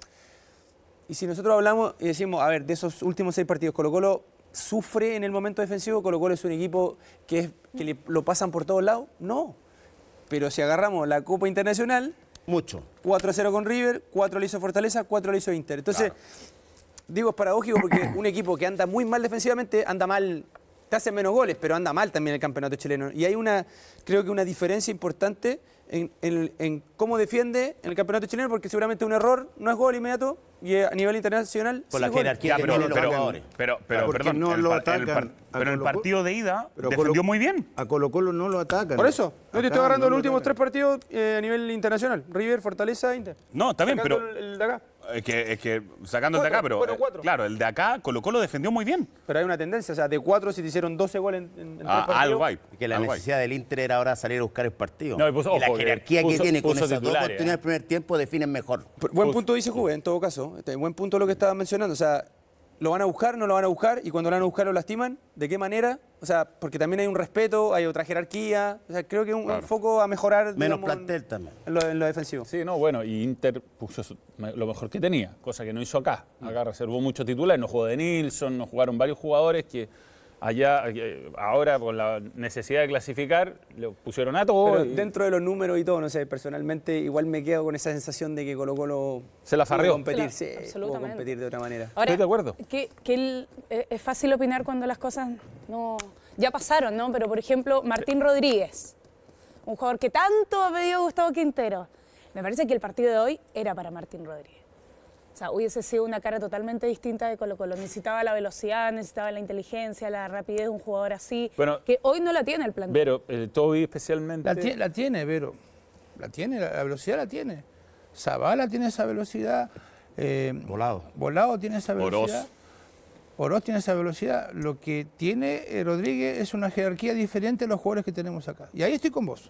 Y si nosotros hablamos y decimos, a ver, de esos últimos seis partidos, Colo Colo sufre en el momento defensivo, Colo Colo es un equipo que, es, que le, lo pasan por todos lados, no. Pero si agarramos la Copa Internacional, Mucho. cuatro a cero con River, cuatro le hizo Fortaleza, cuatro le hizo Inter. Entonces, claro. digo, es paradójico porque un equipo que anda muy mal defensivamente, anda mal, te hace menos goles, pero anda mal también el campeonato chileno. Y hay una, creo que una diferencia importante en, en, en cómo defiende en el campeonato chileno, porque seguramente un error no es gol inmediato y a nivel internacional Por sí la es gol. jerarquía Ya, que pero, tienen los pero, jugadores. pero, pero, Porque perdón, no el lo par- el atacan par- a pero el Colo- partido de ida Pero defendió Colo- muy bien. A Colo Colo no lo atacan. Por eso, no te Acá estoy agarrando no los lo últimos tres atacan. partidos eh, a nivel internacional. River, Fortaleza, Inter. No, está bien, Sacando pero El, el de acá. es que, es que sacando el de Cuatro, acá, pero bueno, eh, cuatro. claro, el de acá Colo Colo defendió muy bien. Pero hay una tendencia, o sea, de cuatro se te hicieron doce goles en, en, en tres Ah, partidos. algo hay. Que la algo hay. necesidad del Inter era ahora salir a buscar el partido. No, y puso- y la ojo, que jerarquía que puso- tiene con puso esas dos titulares, oportunidades ¿eh? del primer tiempo definen mejor. Pero buen punto dice Juve, en todo caso. Este, buen punto lo que estaba mencionando. O sea, ¿lo van a buscar? ¿No lo van a buscar? Y cuando lo van a buscar, ¿lo lastiman? ¿De qué manera? O sea, porque también hay un respeto, hay otra jerarquía. O sea, creo que es un, un foco a mejorar. Menos digamos, plantel también. En lo, en lo defensivo. Sí, no, bueno, y Inter puso su- lo mejor que tenía, cosa que no hizo acá. Acá reservó muchos titulares, no jugó de Nilsson, no jugaron varios jugadores que allá, eh, ahora con la necesidad de clasificar, le pusieron a todos. Pero y dentro de los números y todo, no sé, personalmente igual me quedo con esa sensación de que Colo Colo Se la farreó. pudo competir, Se la- sí, pudo absolutamente. competir de otra manera. Ahora, Estoy de acuerdo. Que, que el- eh, es fácil opinar cuando las cosas no ya pasaron, ¿no? Pero, por ejemplo, Martín Rodríguez, un jugador que tanto ha pedido Gustavo Quintero. Me parece que el partido de hoy era para Martín Rodríguez. O sea, hubiese sido una cara totalmente distinta de Colo Colo. Necesitaba la velocidad, necesitaba la inteligencia, la rapidez de un jugador así, Bueno, que hoy no la tiene el plantel. Vero, el Toby especialmente. La, tie- la tiene, Vero. La tiene, la, la velocidad la tiene. Zabala tiene esa velocidad. eh, Volado. Volado tiene esa Oroz. velocidad. Oroz tiene esa velocidad. Lo que tiene eh, Rodríguez es una jerarquía diferente a los jugadores que tenemos acá. Y ahí estoy con vos.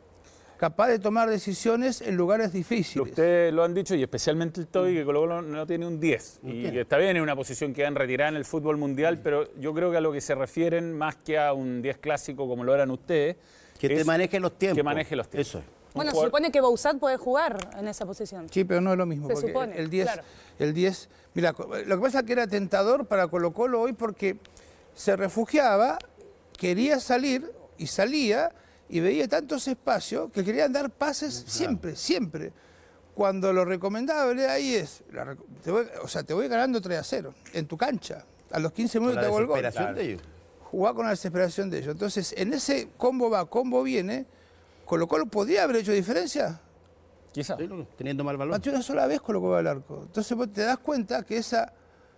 Capaz de tomar decisiones en lugares difíciles. Ustedes lo han dicho, y especialmente el Toby, que Colo Colo no tiene un diez. Y que está bien en una posición que han retirado en el fútbol mundial, pero yo creo que a lo que se refieren, más que a un diez clásico como lo eran ustedes, Que te es maneje los tiempos. que maneje los tiempos. Eso es. Bueno, un se jugador- supone que Bouzat puede jugar en esa posición. Sí, pero no es lo mismo. Se porque supone, el diez, claro. el diez, mira, lo que pasa es que era tentador para Colo Colo hoy porque se refugiaba, quería salir y salía y veía tantos espacios que querían dar pases siempre, siempre. Cuando lo recomendable ahí es, la rec- te voy- o sea, te voy ganando tres a cero en tu cancha. A los quince Con minutos la te hago el gol. desesperación de ellos. Jugar con la desesperación de ellos. Entonces, en ese combo va, combo viene, Colo Colo podía haber hecho diferencia. Quizá. Sí, no, teniendo mal valor. Pateó una sola vez Colo Colo al arco. Entonces vos te das cuenta que esa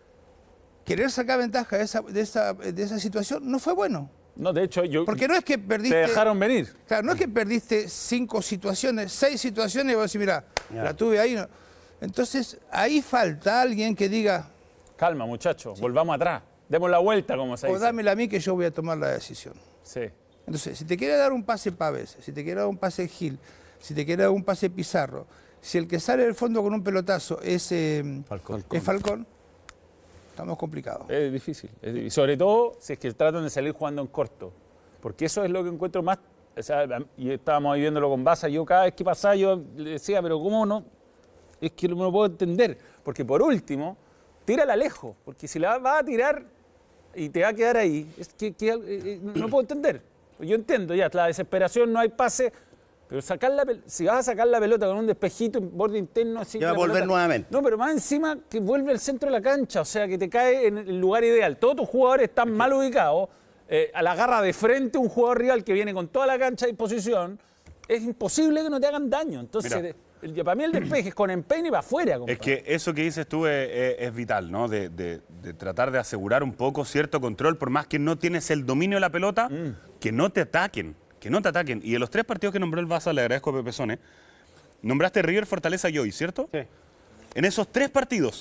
querer sacar ventaja de esa, de esa, de esa situación no fue bueno. No, de hecho, yo. Porque no es que Te perdiste. dejaron venir. Claro, no es que perdiste cinco situaciones, seis situaciones y vos decís, mira, Ya. la tuve ahí. No. Entonces, ahí falta alguien que diga, Calma, muchachos, volvamos atrás. Demos la vuelta, como se o dice. dámela a mí que yo voy a tomar la decisión. Sí. Entonces, si te quiere dar un pase Pávez, si te quiere dar un pase Gil, si te quiere dar un pase Pizarro, si el que sale del fondo con un pelotazo es, eh, Falcón. es Falcón, estamos complicados. Es difícil, es difícil. Sobre todo si es que tratan de salir jugando en corto. Porque eso es lo que encuentro más. O sea, y estábamos ahí viéndolo con Baza. Yo cada vez que pasaba, yo le decía, pero ¿cómo no? Es que no lo puedo entender. Porque por último, tírala lejos. Porque si la vas a tirar y te va a quedar ahí, es que, que, eh, eh, no puedo entender. Yo entiendo ya, la desesperación, no hay pase. Pero sacar la pel- si vas a sacar la pelota con un despejito en borde interno... Así Ya va la a volver pelota- nuevamente. No, pero más encima que vuelve al centro de la cancha, o sea, que te cae en el lugar ideal. Todos tus jugadores están mal ubicados, eh, a la garra de frente un jugador rival que viene con toda la cancha a disposición, es imposible que no te hagan daño. Entonces, Mira. el- para mí el despeje es con empeño y para afuera, Es compadre. que eso que dices tú es, es- es vital, ¿no? De, de- de tratar de asegurar un poco cierto control, por más que no tienes el dominio de la pelota, que no te ataquen, que no te ataquen. Y de los tres partidos que nombró el Baza, le agradezco a Pepe Sone, nombraste River, Fortaleza y hoy, ¿cierto? Sí. En esos tres partidos,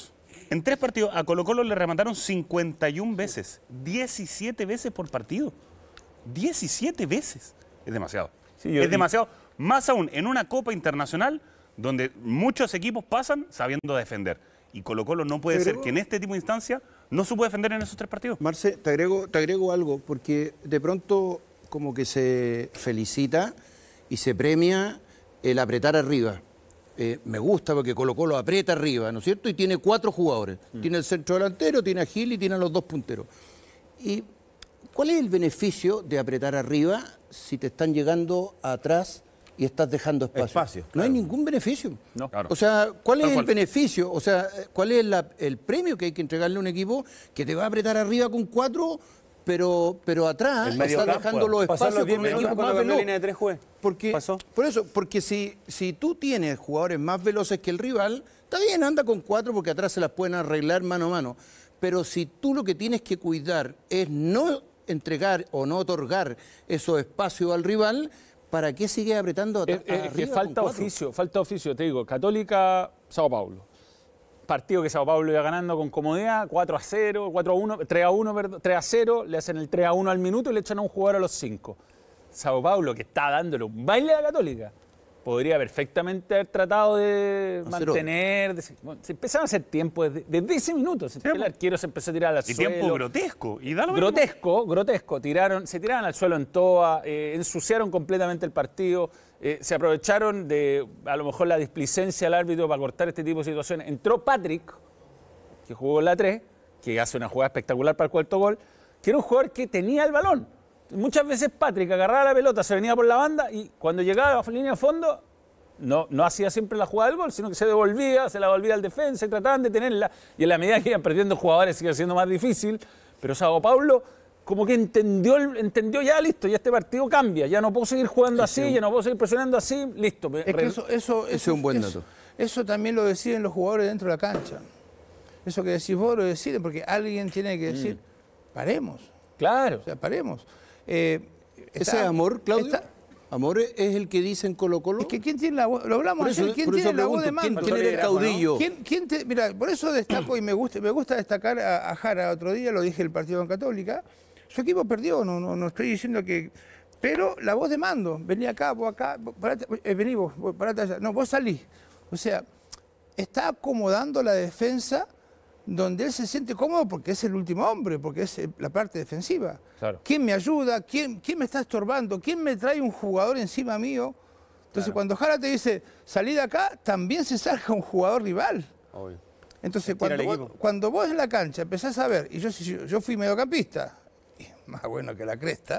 En tres partidos a Colo Colo le remataron cincuenta y una veces. diecisiete veces por partido. diecisiete veces. Es demasiado. Sí, yo- es demasiado. Más aún en una Copa Internacional donde muchos equipos pasan sabiendo defender. Y Colo Colo no puede Te ser agrego- que en este tipo de instancia no supo defender en esos tres partidos. Marce, te agrego, te agrego algo, porque de pronto como que se felicita y se premia el apretar arriba. Eh, me gusta porque Colo Colo aprieta arriba, ¿no es cierto? Y tiene cuatro jugadores. Mm. Tiene el centro delantero, tiene a Gil y tiene a los dos punteros. ¿Y cuál es el beneficio de apretar arriba si te están llegando atrás y estás dejando espacio? Espacio, No hay claro. ningún beneficio. No. Claro. O sea, ¿cuál es Tal el cual. beneficio? O sea, ¿cuál es la- el premio que hay que entregarle a un equipo que te va a apretar arriba con cuatro, pero, pero atrás El medio está campo, dejando los Pasó espacios los diez con un minutos equipo cuando más cambió veloz? línea de tres juez. Porque, Pasó. Por eso, porque si, si tú tienes jugadores más veloces que el rival, está bien, anda con cuatro porque atrás se las pueden arreglar mano a mano. Pero si tú lo que tienes que cuidar es no entregar o no otorgar esos espacios al rival, ¿para qué sigue apretando Es, atrás? es que arriba falta con cuatro? oficio, falta oficio, te digo, Católica, Sao Paulo. Partido que Sao Paulo iba ganando con comodidad, cuatro a cero, cuatro a uno, tres a uno, perdón, tres a cero, le hacen el tres a uno al minuto y le echan a un jugador a los cinco. Sao Paulo, que está dándole un baile a la Católica, podría perfectamente haber tratado de Hacer mantener, de, bueno, se empezaron a hacer tiempo desde, desde ese minuto, el pues. arquero se empezó a tirar al Y suelo. tiempo grotesco. Y da lo mismo. Grotesco, grotesco. Tiraron, se tiraron al suelo en toa, eh, ensuciaron completamente el partido, eh, se aprovecharon de a lo mejor la displicencia del árbitro para cortar este tipo de situaciones. Entró Patrick, que jugó en la tres, que hace una jugada espectacular para el cuarto gol, que era un jugador que tenía el balón. Muchas veces Patrick agarraba la pelota, se venía por la banda y cuando llegaba a la línea de fondo no, no hacía siempre la jugada del gol, sino que se devolvía, se la devolvía al defensa y trataban de tenerla. Y en la medida que iban perdiendo jugadores sigue siendo más difícil. Pero Sao Paulo como que entendió, el- entendió ya, listo, ya este partido cambia, ya no puedo seguir jugando así, ya no puedo seguir presionando así, listo. me- Es que re- eso, eso, Ese eso- es un buen eso- dato. Eso también lo deciden los jugadores dentro de la cancha. Eso que decís vos lo deciden porque alguien tiene que decir, paremos, Claro. o sea, paremos. Eh, ¿Ese está- es Amor, Claudio? está- ¿Amor es el que dice en Colo Colo? es que ¿quién tiene la voz? Lo hablamos Por eso, ayer, ¿quién por eso tiene la voz pregunto, de ¿quién, mando? quién era el caudillo? ¿Quién, quién te- mira, por eso destaco y me gusta, me gusta destacar a, a Jara otro día, lo dije el partido en Católica. Su equipo perdió, no, no, no estoy diciendo que. Pero la voz de mando, vení acá, vos acá, vos parate, eh, vení vos, vos parate allá. No, vos salís. O sea, está acomodando la defensa donde él se siente cómodo porque es el último hombre, porque es eh, la parte defensiva. Claro. ¿Quién me ayuda? ¿Quién, quién me está estorbando? ¿Quién me trae un jugador encima mío? Entonces, cuando Jara te dice, salí de acá, también se salga un jugador rival. Obvio. Entonces, Tira cuando el vos, equipo. cuando vos en la cancha empezás a ver, y yo, yo, yo fui mediocampista, y más bueno que la cresta,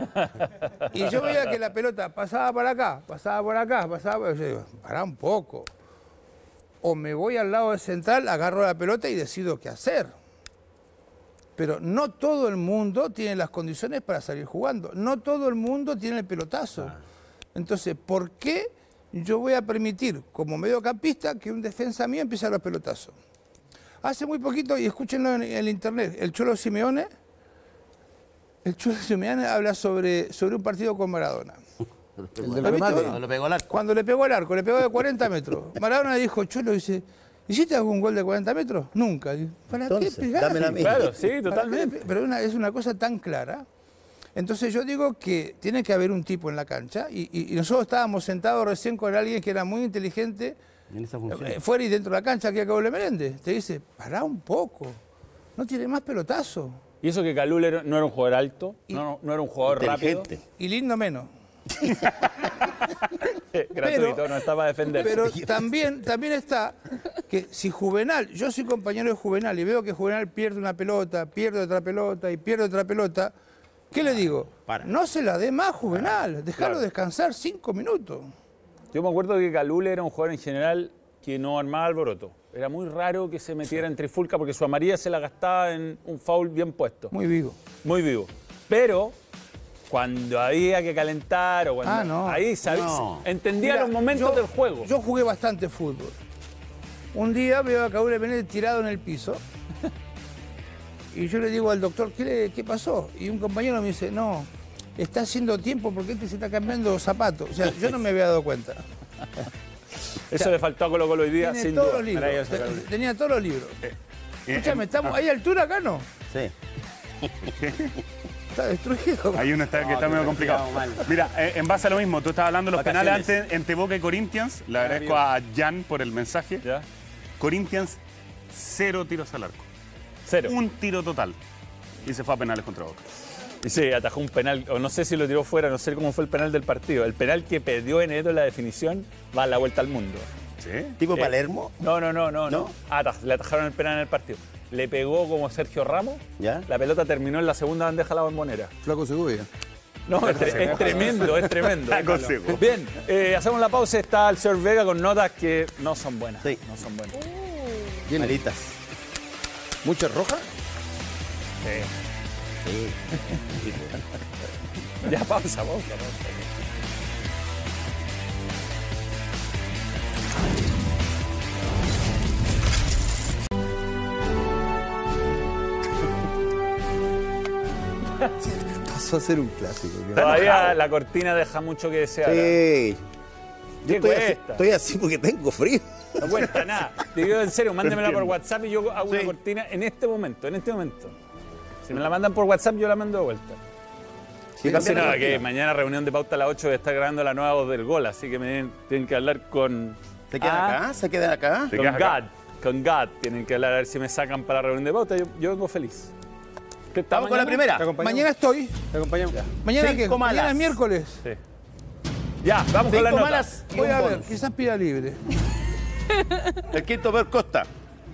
y yo veía que la pelota pasaba para acá, pasaba por acá, pasaba por... Yo digo, pará un poco. O me voy al lado del central, agarro la pelota y decido qué hacer. Pero no todo el mundo tiene las condiciones para salir jugando. No todo el mundo tiene el pelotazo. Entonces, ¿por qué yo voy a permitir, como mediocampista, que un defensa mío empiece a los pelotazos? Hace muy poquito, y escúchenlo en el internet, el Cholo Simeone, el Cholo Simeone habla sobre, sobre un partido con Maradona. El del ¿Lo viste remate. hoy? Cuando lo pegó al arco. Cuando le pegó al arco, le pegó de cuarenta metros. Maradona dijo, Cholo, dice, ¿hiciste algún gol de cuarenta metros? Nunca. Digo, ¿para Entonces, qué pegar? dámela a mí. Claro, sí, ¿Para qué totalmente. pe- Pero una- es una cosa tan clara. Entonces yo digo que tiene que haber un tipo en la cancha y, y- y nosotros estábamos sentados recién con alguien que era muy inteligente En esa función. eh, fuera y dentro de la cancha, que acabó Meléndez. Te dice, pará un poco, no tiene más pelotazo. Y eso que Calul era- no era un jugador alto, no, no era un jugador rápido. Inteligente. Y lindo menos. Eh, gratuito, no estaba a defender. Pero también, también está que si Juvenal, yo soy compañero de Juvenal y veo que Juvenal pierde una pelota, pierde otra pelota y pierde otra pelota, ¿qué le digo? Para. No se la dé más Juvenal, déjalo Claro. descansar cinco minutos. Yo me acuerdo que Calul era un jugador en general que no armaba alboroto. Era muy raro que se metiera en trifulca porque su amarilla se la gastaba en un foul bien puesto. Muy vivo. Muy vivo. Pero cuando había que calentar o cuando Ah, no. ahí sabía, No. entendía Mira, los momentos yo- del juego. Yo jugué bastante fútbol. Un día veo a Caúle Menéndez tirado en el piso y yo le digo al doctor, ¿qué, le- qué pasó? Y un compañero me dice, no, está haciendo tiempo porque este se está cambiando los zapatos. O sea, yo no me había dado cuenta. Eso le faltó a Colo Colo hoy día, Tiene sin todos duda. los libros. Maravilloso, Te- Calul. Tenía todos los libros. Escúchame, estamos, ¿hay altura acá no? Sí. Está destruido. Hay uno está, que está medio complicado. Mira, eh, en base a lo mismo, tú estabas hablando de los Vacaciones. penales antes entre Boca y Corinthians. Le agradezco a Jan por el mensaje. ¿Ya? Corinthians, cero tiros al arco. Cero. Un tiro total. Y se fue a penales contra Boca. Y sí, atajó un penal, o no sé si lo tiró fuera, no sé cómo fue el penal del partido. El penal que perdió en Edo en la definición va a la vuelta al mundo. ¿Sí? ¿Tipo Eh, Palermo? No, no, no, no. ¿No? no. Ataj- le atajaron el penal en el partido. Le pegó como Sergio Ramos. ¿Ya? La pelota terminó en la segunda bandeja a la bombonera. Flaco Segovia. No, es, tre- es tremendo, es tremendo. Flaco Segovia. Bien, eh, hacemos la pausa. Está el señor Vega con notas que no son buenas. Sí. No son buenas. ¿Tiene Malitas. muchas rojas? Ya, pausa, pausa, pausa. Pasó a ser un clásico. ¿no? Todavía la cortina deja mucho que desear. Sí. ¿Qué Yo estoy así, cuesta? estoy así porque tengo frío. No cuesta nada. Te digo en serio, mándemela por entiendo. WhatsApp y yo hago una Sí. cortina en este momento, en este momento. Si me la mandan por WhatsApp, yo la mando de vuelta. Sí, No cambia sé la nada, cortina. que mañana reunión de pauta a las ocho voy a estar grabando la nueva voz del gol, así que me tienen, tienen que hablar con... ¿Se quedan Ah, acá? ¿Se quedan acá? ¿Te Con quedas acá? Gad, con Gad. Tienen que hablar a ver si me sacan para la reunión de pauta. Yo, yo vengo feliz. ¿Qué está Vamos con la mañana? primera. ¿Te acompañamos? Mañana estoy. ¿Te acompañamos? ¿Mañana Cinco qué? Mañana malas. es miércoles. Sí. Ya, vamos con Cinco la nota. malas y Voy un a ver, bonus. quizás pida libre. El quinto peor Costa.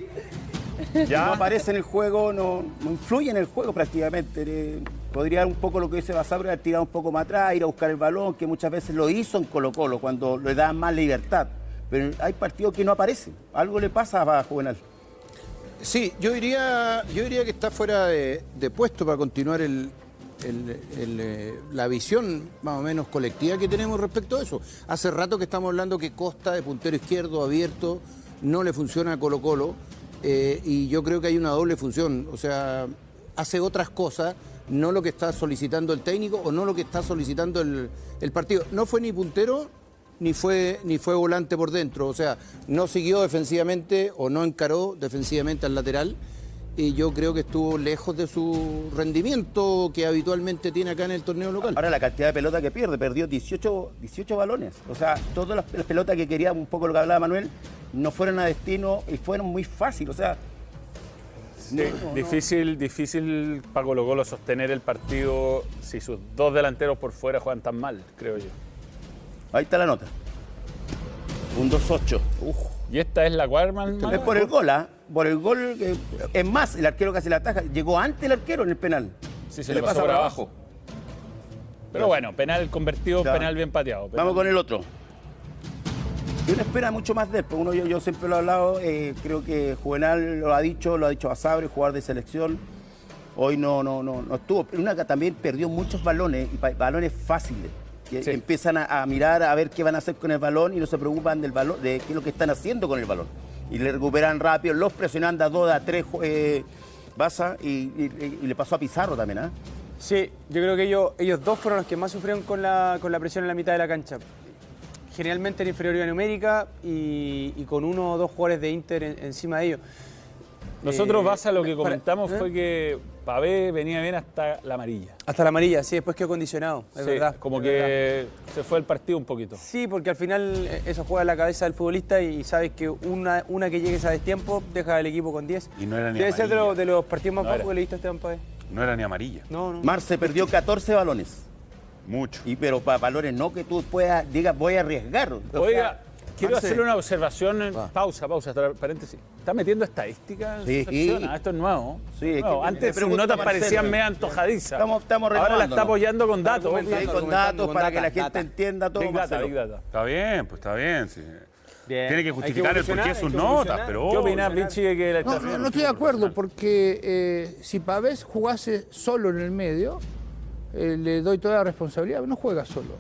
Ya. No aparece en el juego, no, no influye en el juego prácticamente. Eh, podría un poco lo que dice Basabre, haber tirado un poco más atrás, ir a buscar el balón, que muchas veces lo hizo en Colo Colo, cuando le daban más libertad. Pero hay partidos que no aparecen. Algo le pasa a Juvenal. Sí, yo diría, yo diría que está fuera de, de puesto para continuar el, el- el, eh, la visión más o menos colectiva que tenemos respecto a eso. Hace rato que estamos hablando que Costa, de puntero izquierdo, abierto, no le funciona a Colo Colo. eh, y yo creo que hay una doble función. O sea, hace otras cosas, no lo que está solicitando el técnico o no lo que está solicitando el, el partido. No fue ni puntero ni fue, ni fue volante por dentro. O sea, no siguió defensivamente o no encaró defensivamente al lateral. Y yo creo que estuvo lejos de su rendimiento que habitualmente tiene acá en el torneo local. Ahora la cantidad de pelota que pierde, perdió dieciocho, dieciocho balones. O sea, todas las, las pelotas que quería, un poco lo que hablaba Manuel, no fueron a destino y fueron muy fáciles. O sea, Sí, no, no. difícil, difícil para Colo Colo sostener el partido si sus dos delanteros por fuera juegan tan mal, creo yo. Ahí está la nota. Un dos ocho. Y esta es la Guarman. Es por el gol, ¿ah? Por el gol. eh, es más, el arquero casi la ataja. Llegó antes el arquero en el penal. Sí, se le pasó por abajo. Pero bueno, penal convertido, Ya. penal bien pateado. penal. Vamos con el otro. Y uno espera mucho más de él, porque uno, yo, yo siempre lo he hablado, eh, creo que Juvenal lo ha dicho, lo ha dicho Basabre, jugador de selección. Hoy no, no, no, no estuvo. Una que también perdió muchos balones, y pa- balones fáciles. Que Sí. empiezan a, a mirar a ver qué van a hacer con el balón y no se preocupan del balón, de qué es lo que están haciendo con el balón. Y le recuperan rápido, los presionan a dos, a tres, eh, Baza, y, y- y le pasó a Pizarro también, ¿ah? Sí, yo creo que ellos, ellos dos fueron los que más sufrieron con la, con la presión en la mitad de la cancha. Generalmente en inferioridad numérica y, y con uno o dos jugadores de Inter en- encima de ellos. Nosotros, Eh, Baza, lo que para- comentamos ¿eh? fue que Pavé venía bien hasta la amarilla. Hasta la amarilla, sí, después quedó condicionado, es Sí, verdad. como es que verdad. se fue el partido un poquito. Sí, porque al final eh, eso juega en la cabeza del futbolista y sabes que una, una que llegues a destiempo deja al equipo con diez. Y no era ni Debe ser de, amarilla. los- de los partidos más No bajos era. que le diste a Esteban Paez. No era ni amarilla. No, no. Marce perdió catorce balones. Mucho. Y, pero para valores no que tú puedas, digas, voy a arriesgar. O sea, Oiga, quiero Marce, hacerle una observación. en- Va. Pausa, pausa, tra- paréntesis. ¿Está metiendo estadística en Sí. su sección? Ah, esto es nuevo. Sí, es Nuevo. que- Antes le sus pregunto notas a Marcelo. parecían medio antojadizas. Estamos- estamos Ahora la renovándonos. está apoyando con datos. Estamos Sí, Datos, con comentando, datos con para data, que la gente data. entienda todo. Big data, Marcelo. big data. Está bien, pues está bien. Sí. Bien. Tiene que Hay justificar el porqué de evolucionar, sus hay que notas, evolucionar. pero... ¿Qué opinas, Vichy, de que la No, no, no estoy de acuerdo, porque eh, si Pavés jugase solo en el medio, eh, le doy toda la responsabilidad. No juega solo.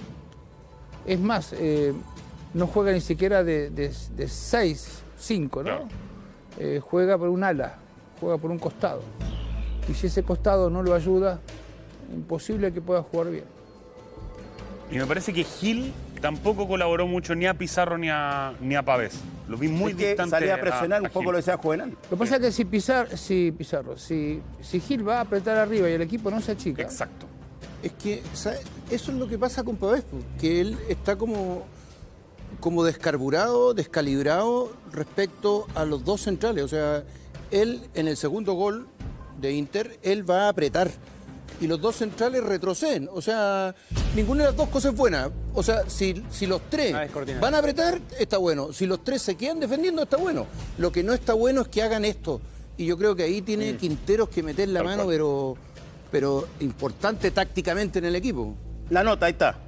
Es más, eh, no juega ni siquiera de, de, de seis, cinco, ¿no? Claro. Eh, juega por un ala, juega por un costado. Y si ese costado no lo ayuda, imposible que pueda jugar bien. Y me parece que Gil tampoco colaboró mucho ni a Pizarro ni a, ni a Pavés. Lo vi muy Es que distante. salía a presionar a- un a poco Gil. lo decía Juvenal. Lo que pasa es que si, Pizar, si Pizarro, si, si Gil va a apretar arriba y el equipo no se achica, Exacto. Es que ¿sabe? Eso es lo que pasa con Pavés, po, que él está como, como descarburado, descalibrado respecto a los dos centrales. O sea, él en el segundo gol de Inter, él va a apretar y los dos centrales retroceden. O sea, ninguna de las dos cosas es buena. O sea, si, si los tres Ah, es coordinado. van a apretar, está bueno. Si los tres se quedan defendiendo, está bueno. Lo que no está bueno es que hagan esto. Y yo creo que ahí tiene Quinteros que meter la Tal mano, cual. pero, pero importante tácticamente en el equipo. La nota, ahí está.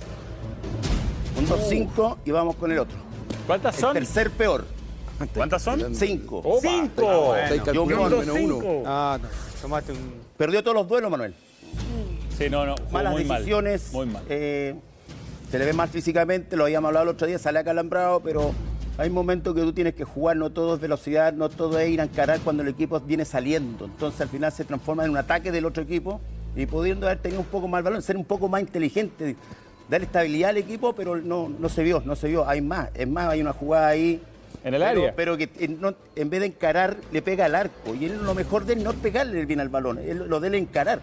Un dos cinco y vamos con el otro. ¿Cuántas El son? tercer peor. ¿Cuántas son? Cinco. ¡Cinco! Estáis Yo calculando menos menos uno. cinco. Ah, no, tomaste un... Perdió todos los duelos, Manuel. Sí, no, no. jugó Malas muy decisiones. Mal, muy mal. eh, se le ve mal físicamente, lo habíamos hablado el otro día, sale acalambrado, pero hay momentos que tú tienes que jugar, no todo es velocidad, no todo es ir a encarar cuando el equipo viene saliendo. Entonces al final se transforma en un ataque del otro equipo y pudiendo haber tenido un poco más el balón, ser un poco más inteligente, darle estabilidad al equipo, pero no, no se vio, no se vio. Hay más, es más, hay una jugada ahí. ¿En el pero, área? Pero que en, no- en vez de encarar, le pega al arco. Y él, lo mejor de él no es pegarle bien al balón, él, lo de él encarar.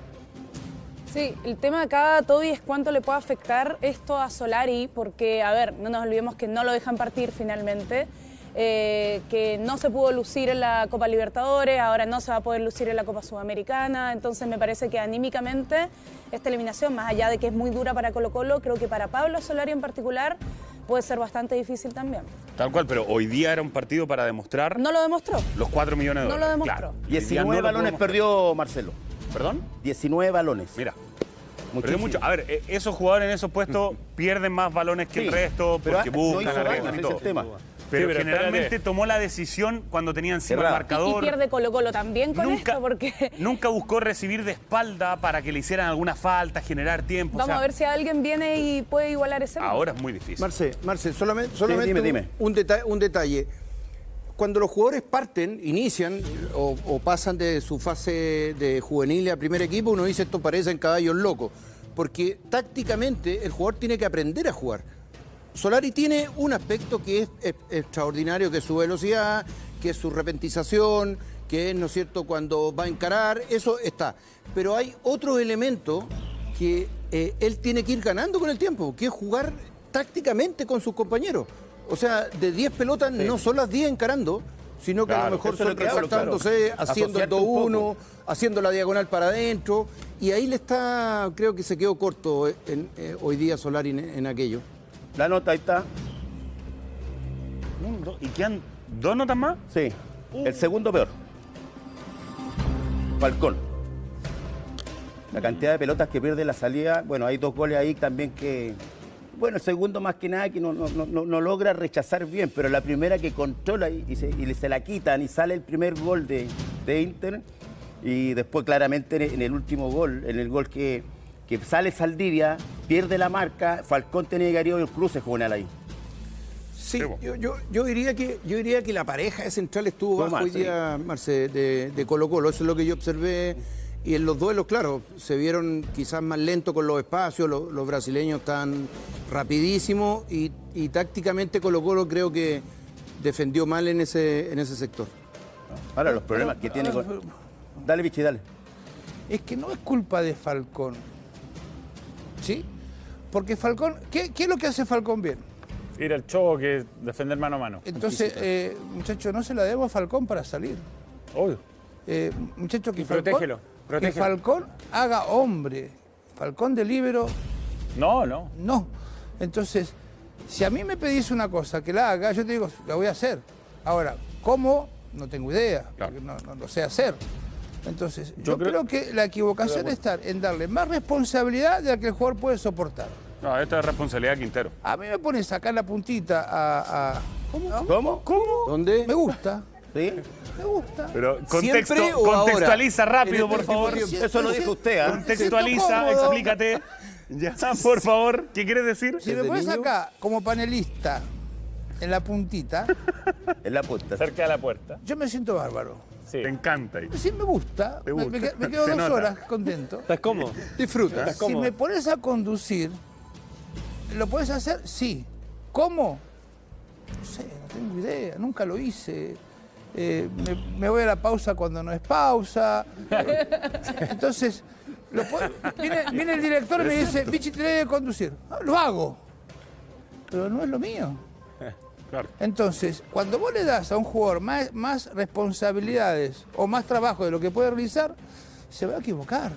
Sí, el tema acá, Toby, es cuánto le puede afectar esto a Solari, porque, a ver, no nos olvidemos que no lo dejan partir finalmente, eh, que no se pudo lucir en la Copa Libertadores, ahora no se va a poder lucir en la Copa Sudamericana, entonces me parece que anímicamente esta eliminación, más allá de que es muy dura para Colo-Colo, creo que para Pablo Solari en particular puede ser bastante difícil también. Tal cual, pero hoy día era un partido para demostrar No lo demostró. los cuatro millones de No lo dólares. demostró. Claro. Hoy día diecinueve no lo balones podemos perdió Marcelo. creer. ¿Perdón? diecinueve balones. Mira. Muchísimo. Perdió mucho. A ver, eh, esos jugadores en esos puestos pierden más balones que Sí, el resto pero porque no buscan, hizo daño, arriesgan y ese es todo. el tema. Pero, Sí, pero generalmente espérate. tomó la decisión cuando tenía encima Errada. el Y, y marcador. pierde Colo-Colo también con nunca, esto, porque nunca buscó recibir de espalda para que le hicieran alguna falta, generar tiempo. o vamos sea, a ver si alguien viene y puede igualar ese número. ahora es muy difícil. Marce, Marce, solamente, solamente dime, un- dime. Un, deta- un detalle. Cuando los jugadores parten, inician o, o pasan de su fase de juvenil a primer equipo, uno dice esto parecen caballos locos. Porque tácticamente el jugador tiene que aprender a jugar. Solari tiene un aspecto que es, es- extraordinario, que es su velocidad, que es su repentización, que es, ¿no es cierto?, cuando va a encarar, eso está. Pero hay otro elemento que eh, él tiene que ir ganando con el tiempo, que es jugar tácticamente con sus compañeros. O sea, de diez pelotas no son las diez encarando, sino que a Claro, lo mejor eso es lo son que hablo, resaltándose, claro. haciendo el Asociarte un dos uno, poco. haciendo la diagonal para adentro. Y ahí le está, creo que se quedó corto en- eh, hoy día Solari en, en aquello. La nota ahí está. Un, dos, ¿Y quedan dos notas más? Sí. El segundo peor. Falcón. La cantidad de pelotas que pierde la salida. Bueno, hay dos goles ahí también que. Bueno, el segundo más que nada que no, no, no, no logra rechazar bien, pero la primera que controla y, y se, y se la quitan y sale el primer gol de, de Inter. Y después claramente en el- en el último gol, en el gol que, que sale Saldivia, pierde la marca, Falcón tenía que haber ido el cruce juvenil ahí. Sí, Sí, po. yo, yo, yo diría que, yo diría que la pareja de central estuvo Estuvo bajo mal, hoy sí. día, Marce, de, de Colo Colo. Eso es lo que yo observé. Y en los duelos, claro, se vieron quizás más lentos con los espacios, los, los brasileños están rapidísimos y, y tácticamente Colo Colo creo que defendió mal en ese, en ese sector. Ahora los problemas que tiene con... Dale, Vichy, dale. es que no es culpa de Falcón. ¿Sí? Porque Falcón, ¿qué, qué es lo que hace Falcón bien? Ir al choque, defender mano a mano. Entonces, eh, muchachos, no se la debo a Falcón para salir. Obvio. Eh, muchachos, que Y Falcón, protégelo, que protégelo. Falcón haga hombre. Falcón de líbero, No, no. no. Entonces, si a mí me pedís una cosa que la haga, yo te digo, la voy a hacer. Ahora, ¿cómo? No tengo idea, Claro. porque no, no lo sé hacer. Entonces, yo, Yo creo, creo- que la equivocación está en darle más responsabilidad de la que el jugador puede soportar. No, esta es responsabilidad de Quintero. A mí me pone sacar la puntita a... a- ¿Cómo? ¿Cómo? ¿Dónde? Me gusta, ¿Sí? me gusta. Pero ¿Siempre contexto, o ahora? contextualiza rápido, En por este favor. último tiempo. Eso lo dijo usted, ¿ah? Contextualiza, cómodo. explícate. Ya, por favor. ¿Qué quieres decir? Si me ¿Desde pones niño? acá como panelista en la puntita, En la punta. Cerca de la puerta. yo me siento bárbaro. Sí. Te encanta. ahí. Sí, me gusta. Te Me, gusta. me que- me quedo Se dos nota. horas contento. ¿Estás cómodo? Disfruta. Si me pones a conducir, ¿lo puedes hacer? Sí. ¿Cómo? No sé, no tengo idea, nunca lo hice. Eh, me, me voy a la pausa cuando no es pausa. Eh, entonces, lo puedo- viene, viene el director y me dice, Vichy, tenés que conducir. Ah, lo hago, pero no es lo mío. Claro. Entonces, cuando vos le das a un jugador más, más responsabilidades o más trabajo de lo que puede realizar, se va a equivocar.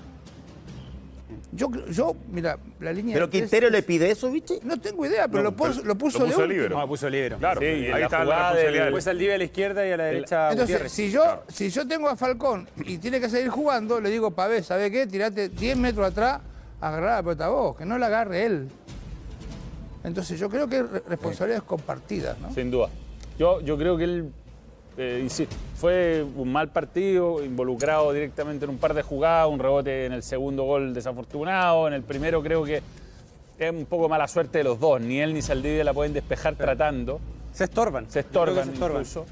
Yo, yo mira, la línea ¿Pero de tres Quintero es- le pide eso, viste? No tengo idea, pero, No, lo, puso, pero lo puso lo de puso último. libero. No, puso libero. Claro, Sí, ahí en la está la jugada del- responsabilidad. Después Saldivia a la izquierda y a la derecha Entonces, Gutiérrez. si yo, si yo tengo a Falcón y tiene que seguir jugando, le digo, Pavé, ¿sabe qué? Tirate diez metros atrás, agarrar la pelota vos, que no la agarre él. Entonces, yo creo que hay re- responsabilidades compartidas, ¿no? Sin duda. Yo, yo creo que él, eh, insisto, fue un mal partido, involucrado directamente en un par de jugadas, un rebote en el segundo gol desafortunado, en el primero creo que es un poco mala suerte de los dos, ni él ni Saldivia la pueden despejar tratando, Se estorban. se Yo creo que estorban se estorban. incluso,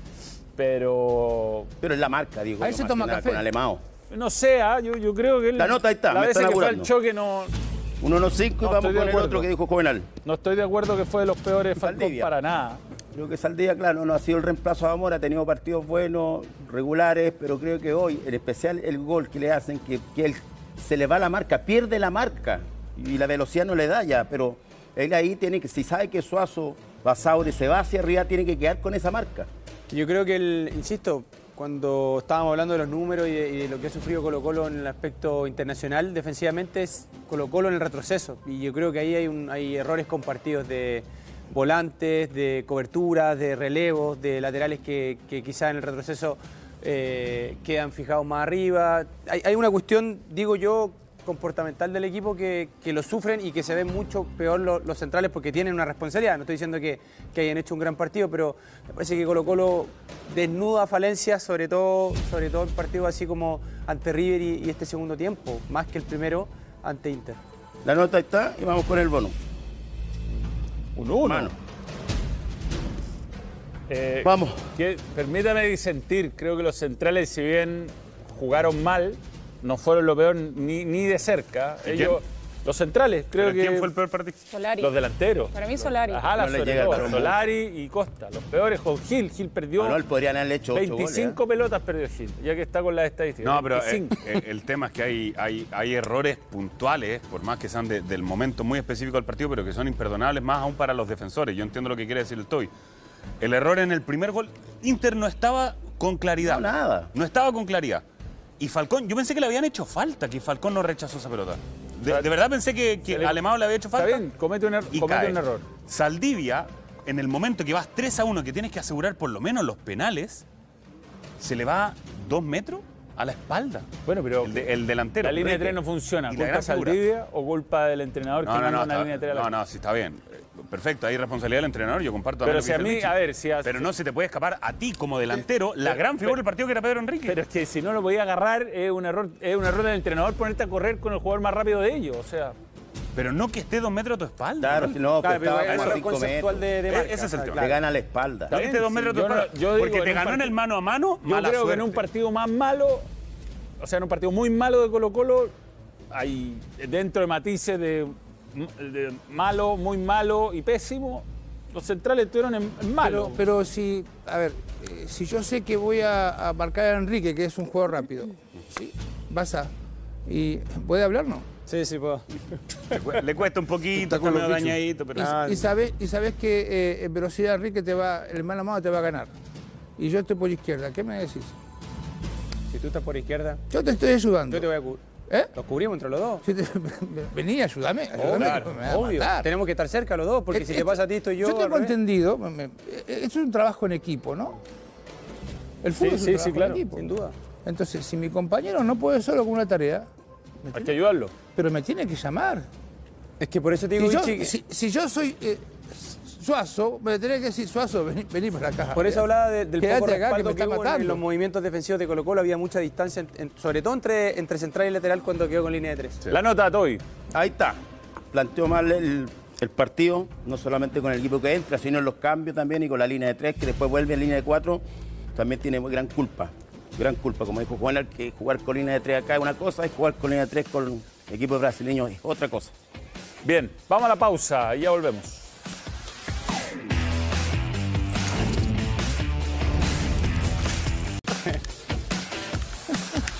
pero Pero es la marca, digo. Ahí yo, se más toma que nada, café. Con Alemão. no sé, ah, yo, yo creo que él, La nota ahí está, la me vez están que fue al apurando. choque no, Uno no cinco y No, vamos estoy de con el acuerdo. otro que dijo Juvenal. no estoy de acuerdo que fue de los peores Falcón Saldivia. para nada. Creo que Saldivia, claro, no ha sido el reemplazo a Amor, ha tenido partidos buenos, regulares, pero creo que hoy, en especial el gol que le hacen, que, que él se le va la marca, pierde la marca y la velocidad no le da ya, pero él ahí tiene que, si sabe que Suazo, Basauri se va hacia arriba, tiene que quedar con esa marca. Yo creo que, el, insisto, cuando estábamos hablando de los números y de, y de lo que ha sufrido Colo Colo en el aspecto internacional, defensivamente es Colo Colo en el retroceso. Y yo creo que ahí hay, un, hay errores compartidos de volantes, de coberturas, de relevos, de laterales que, que quizá en el retroceso eh, quedan fijados más arriba. Hay, hay una cuestión, digo yo, comportamental del equipo que, que lo sufren y que se ven mucho peor lo- los centrales porque tienen una responsabilidad. No estoy diciendo que, que hayan hecho un gran partido, pero me parece que Colo Colo desnuda falencias, sobre todo, sobre todo en partidos así como ante River y, y este segundo tiempo, más que el primero ante Inter. La nota está y vamos con el bono. Un uno. Mano. Eh, Vamos. que- permítame disentir, creo que los centrales, si bien jugaron mal, no fueron lo peor ni, ni de cerca. ¿Y Ellos, los centrales, creo ¿Pero que. quién fue el peor partido? Solari. Los delanteros. Para mí Solari. Ajá, No le sobre llega el todo, balón. Solari y Costa. Los peores con Gil. Gil perdió Manuel podrían haberle hecho ocho goles. veinticinco pelotas, perdió Gil, ya que está con las estadísticas. No, pero eh, veinticinco. eh, el tema es que hay, hay, hay errores puntuales, por más que sean de- del momento muy específico del partido, pero que son imperdonables más aún para los defensores. Yo entiendo lo que quiere decir el Toy. El error en el primer gol, Inter no estaba con claridad. No, nada. No estaba con claridad. Y Falcón, yo pensé que le habían hecho falta, que Falcón no rechazó esa pelota. De, de verdad pensé que, que Se le- Alemão le había hecho Está falta. bien, comete un, er- y comete cae. un error. Saldivia, en el momento que vas tres a uno, que tienes que asegurar por lo menos los penales, se le va dos metros a la espalda. Bueno, pero El, de- el delantero. la línea de Rique. tres no funciona. Y la ¿Culpa gran figura. Saldivia o culpa del entrenador que No, no, manda no, una está- línea de tres a la no, no, sí está bien. Eh, Perfecto, hay responsabilidad del entrenador, yo comparto Pero también si a lo que mí, dice el a Vichy. ver, si a- Pero no se te puede escapar a ti como delantero la gran figura del partido que era Pedro Enrique. Pero es que si no lo podía agarrar, es un error, es un error del entrenador ponerte a correr con el jugador más rápido de ellos. O sea, Pero no que esté dos metros a tu espalda. Claro, ¿no? si no, Claro, pues pero estaba hay un como error cinco conceptual metros. de, de E- marca. ese es el o sea, tema. claro. Le gana la espalda. Está bien, Este dos sí, metros a tu yo no- espalda. yo digo, Porque en te un ganó en partido- el mano a mano, yo mala creo que en un suerte. partido más malo, o sea, en un partido muy malo de Colo Colo, hay dentro de matices de, de malo, muy malo y pésimo, los centrales estuvieron en, en malo. Pero, pero si, a ver, eh, si yo sé que voy a, a marcar a Enrique, que es un juego rápido, ¿sí? Vas a. ¿Y puede hablar, no? Sí, sí, puedo. Le cu- Le cuesta un poquito, está medio dañadito, pero... Y, Ah, y sabes, y sabes que eh, en velocidad Enrique te va, el mano a mano te va a ganar. Y yo estoy por izquierda, ¿qué me decís? Si tú estás por izquierda, Yo te estoy ayudando. yo te voy a cubrir. ¿Eh? Los cubrimos entre los dos. Si te- Vení, ayúdame. ayúdame Obvio, que me va a obvio. matar. Tenemos que estar cerca los dos, porque Eh, si eh, te pasa a ti, estoy yo. Yo al tengo revés. entendido, me- me- eh, esto es un trabajo en equipo, ¿no? El fútbol Sí, es un sí, trabajo sí, claro, en equipo. sin duda. Entonces, si mi compañero no puede solo con una tarea, Hay que ayudarlo. pero me tiene que llamar. Es que por eso te digo, Si yo, Vichy, que- si, si yo soy eh, Suazo, me tenés que decir, Suazo, vení, vení para acá. por eso hablaba de- del Quédate poco acá, que respaldo me que, está hubo en- matando. en los movimientos defensivos de Colo Colo. Había mucha distancia, en- en- sobre todo entre, entre central y lateral cuando quedó con línea de tres. La nota, Toy. Ahí está. Planteó mal el, el partido, no solamente con el equipo que entra, sino en los cambios también y con la línea de tres, que después vuelve a línea de cuatro, también tiene gran culpa. Gran culpa, como dijo Juan, que jugar con línea de tres acá es una cosa y jugar con línea de tres con equipos brasileños es otra cosa. Bien, vamos a la pausa y ya volvemos.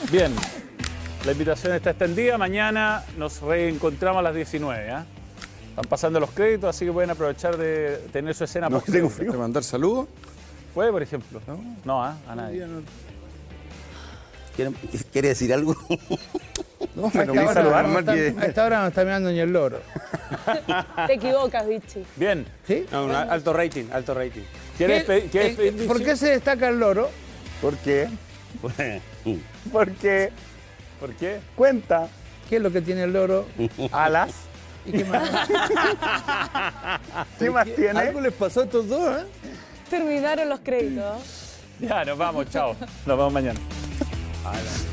Bien, la invitación está extendida. Mañana nos reencontramos a las diecinueve. ¿eh? Están pasando los créditos, así que pueden aprovechar de tener su escena. No, tengo frío. ¿Te mandar saludos? ¿Puede, por ejemplo? No, no ¿eh? a nadie. ¿Quiere, quiere decir algo? No, A me esta no me hora saludar, no más está- que... a esta hora no está mirando ni el loro. Te equivocas, Vichy. Bien. ¿Sí? No, un alto rating, alto rating. ¿Quieres ¿Qué- despedir- quieres eh, despedir, ¿Por Vichy? qué se destaca el loro? ¿Por qué? ¿Por qué? ¿Por qué? Cuenta. ¿Qué es lo que tiene el loro? Alas. ¿Y qué más? ¿Qué más tiene? Algo les pasó a estos dos, ¿eh? Terminaron los créditos. Ya, nos vamos, chao. Nos vemos mañana.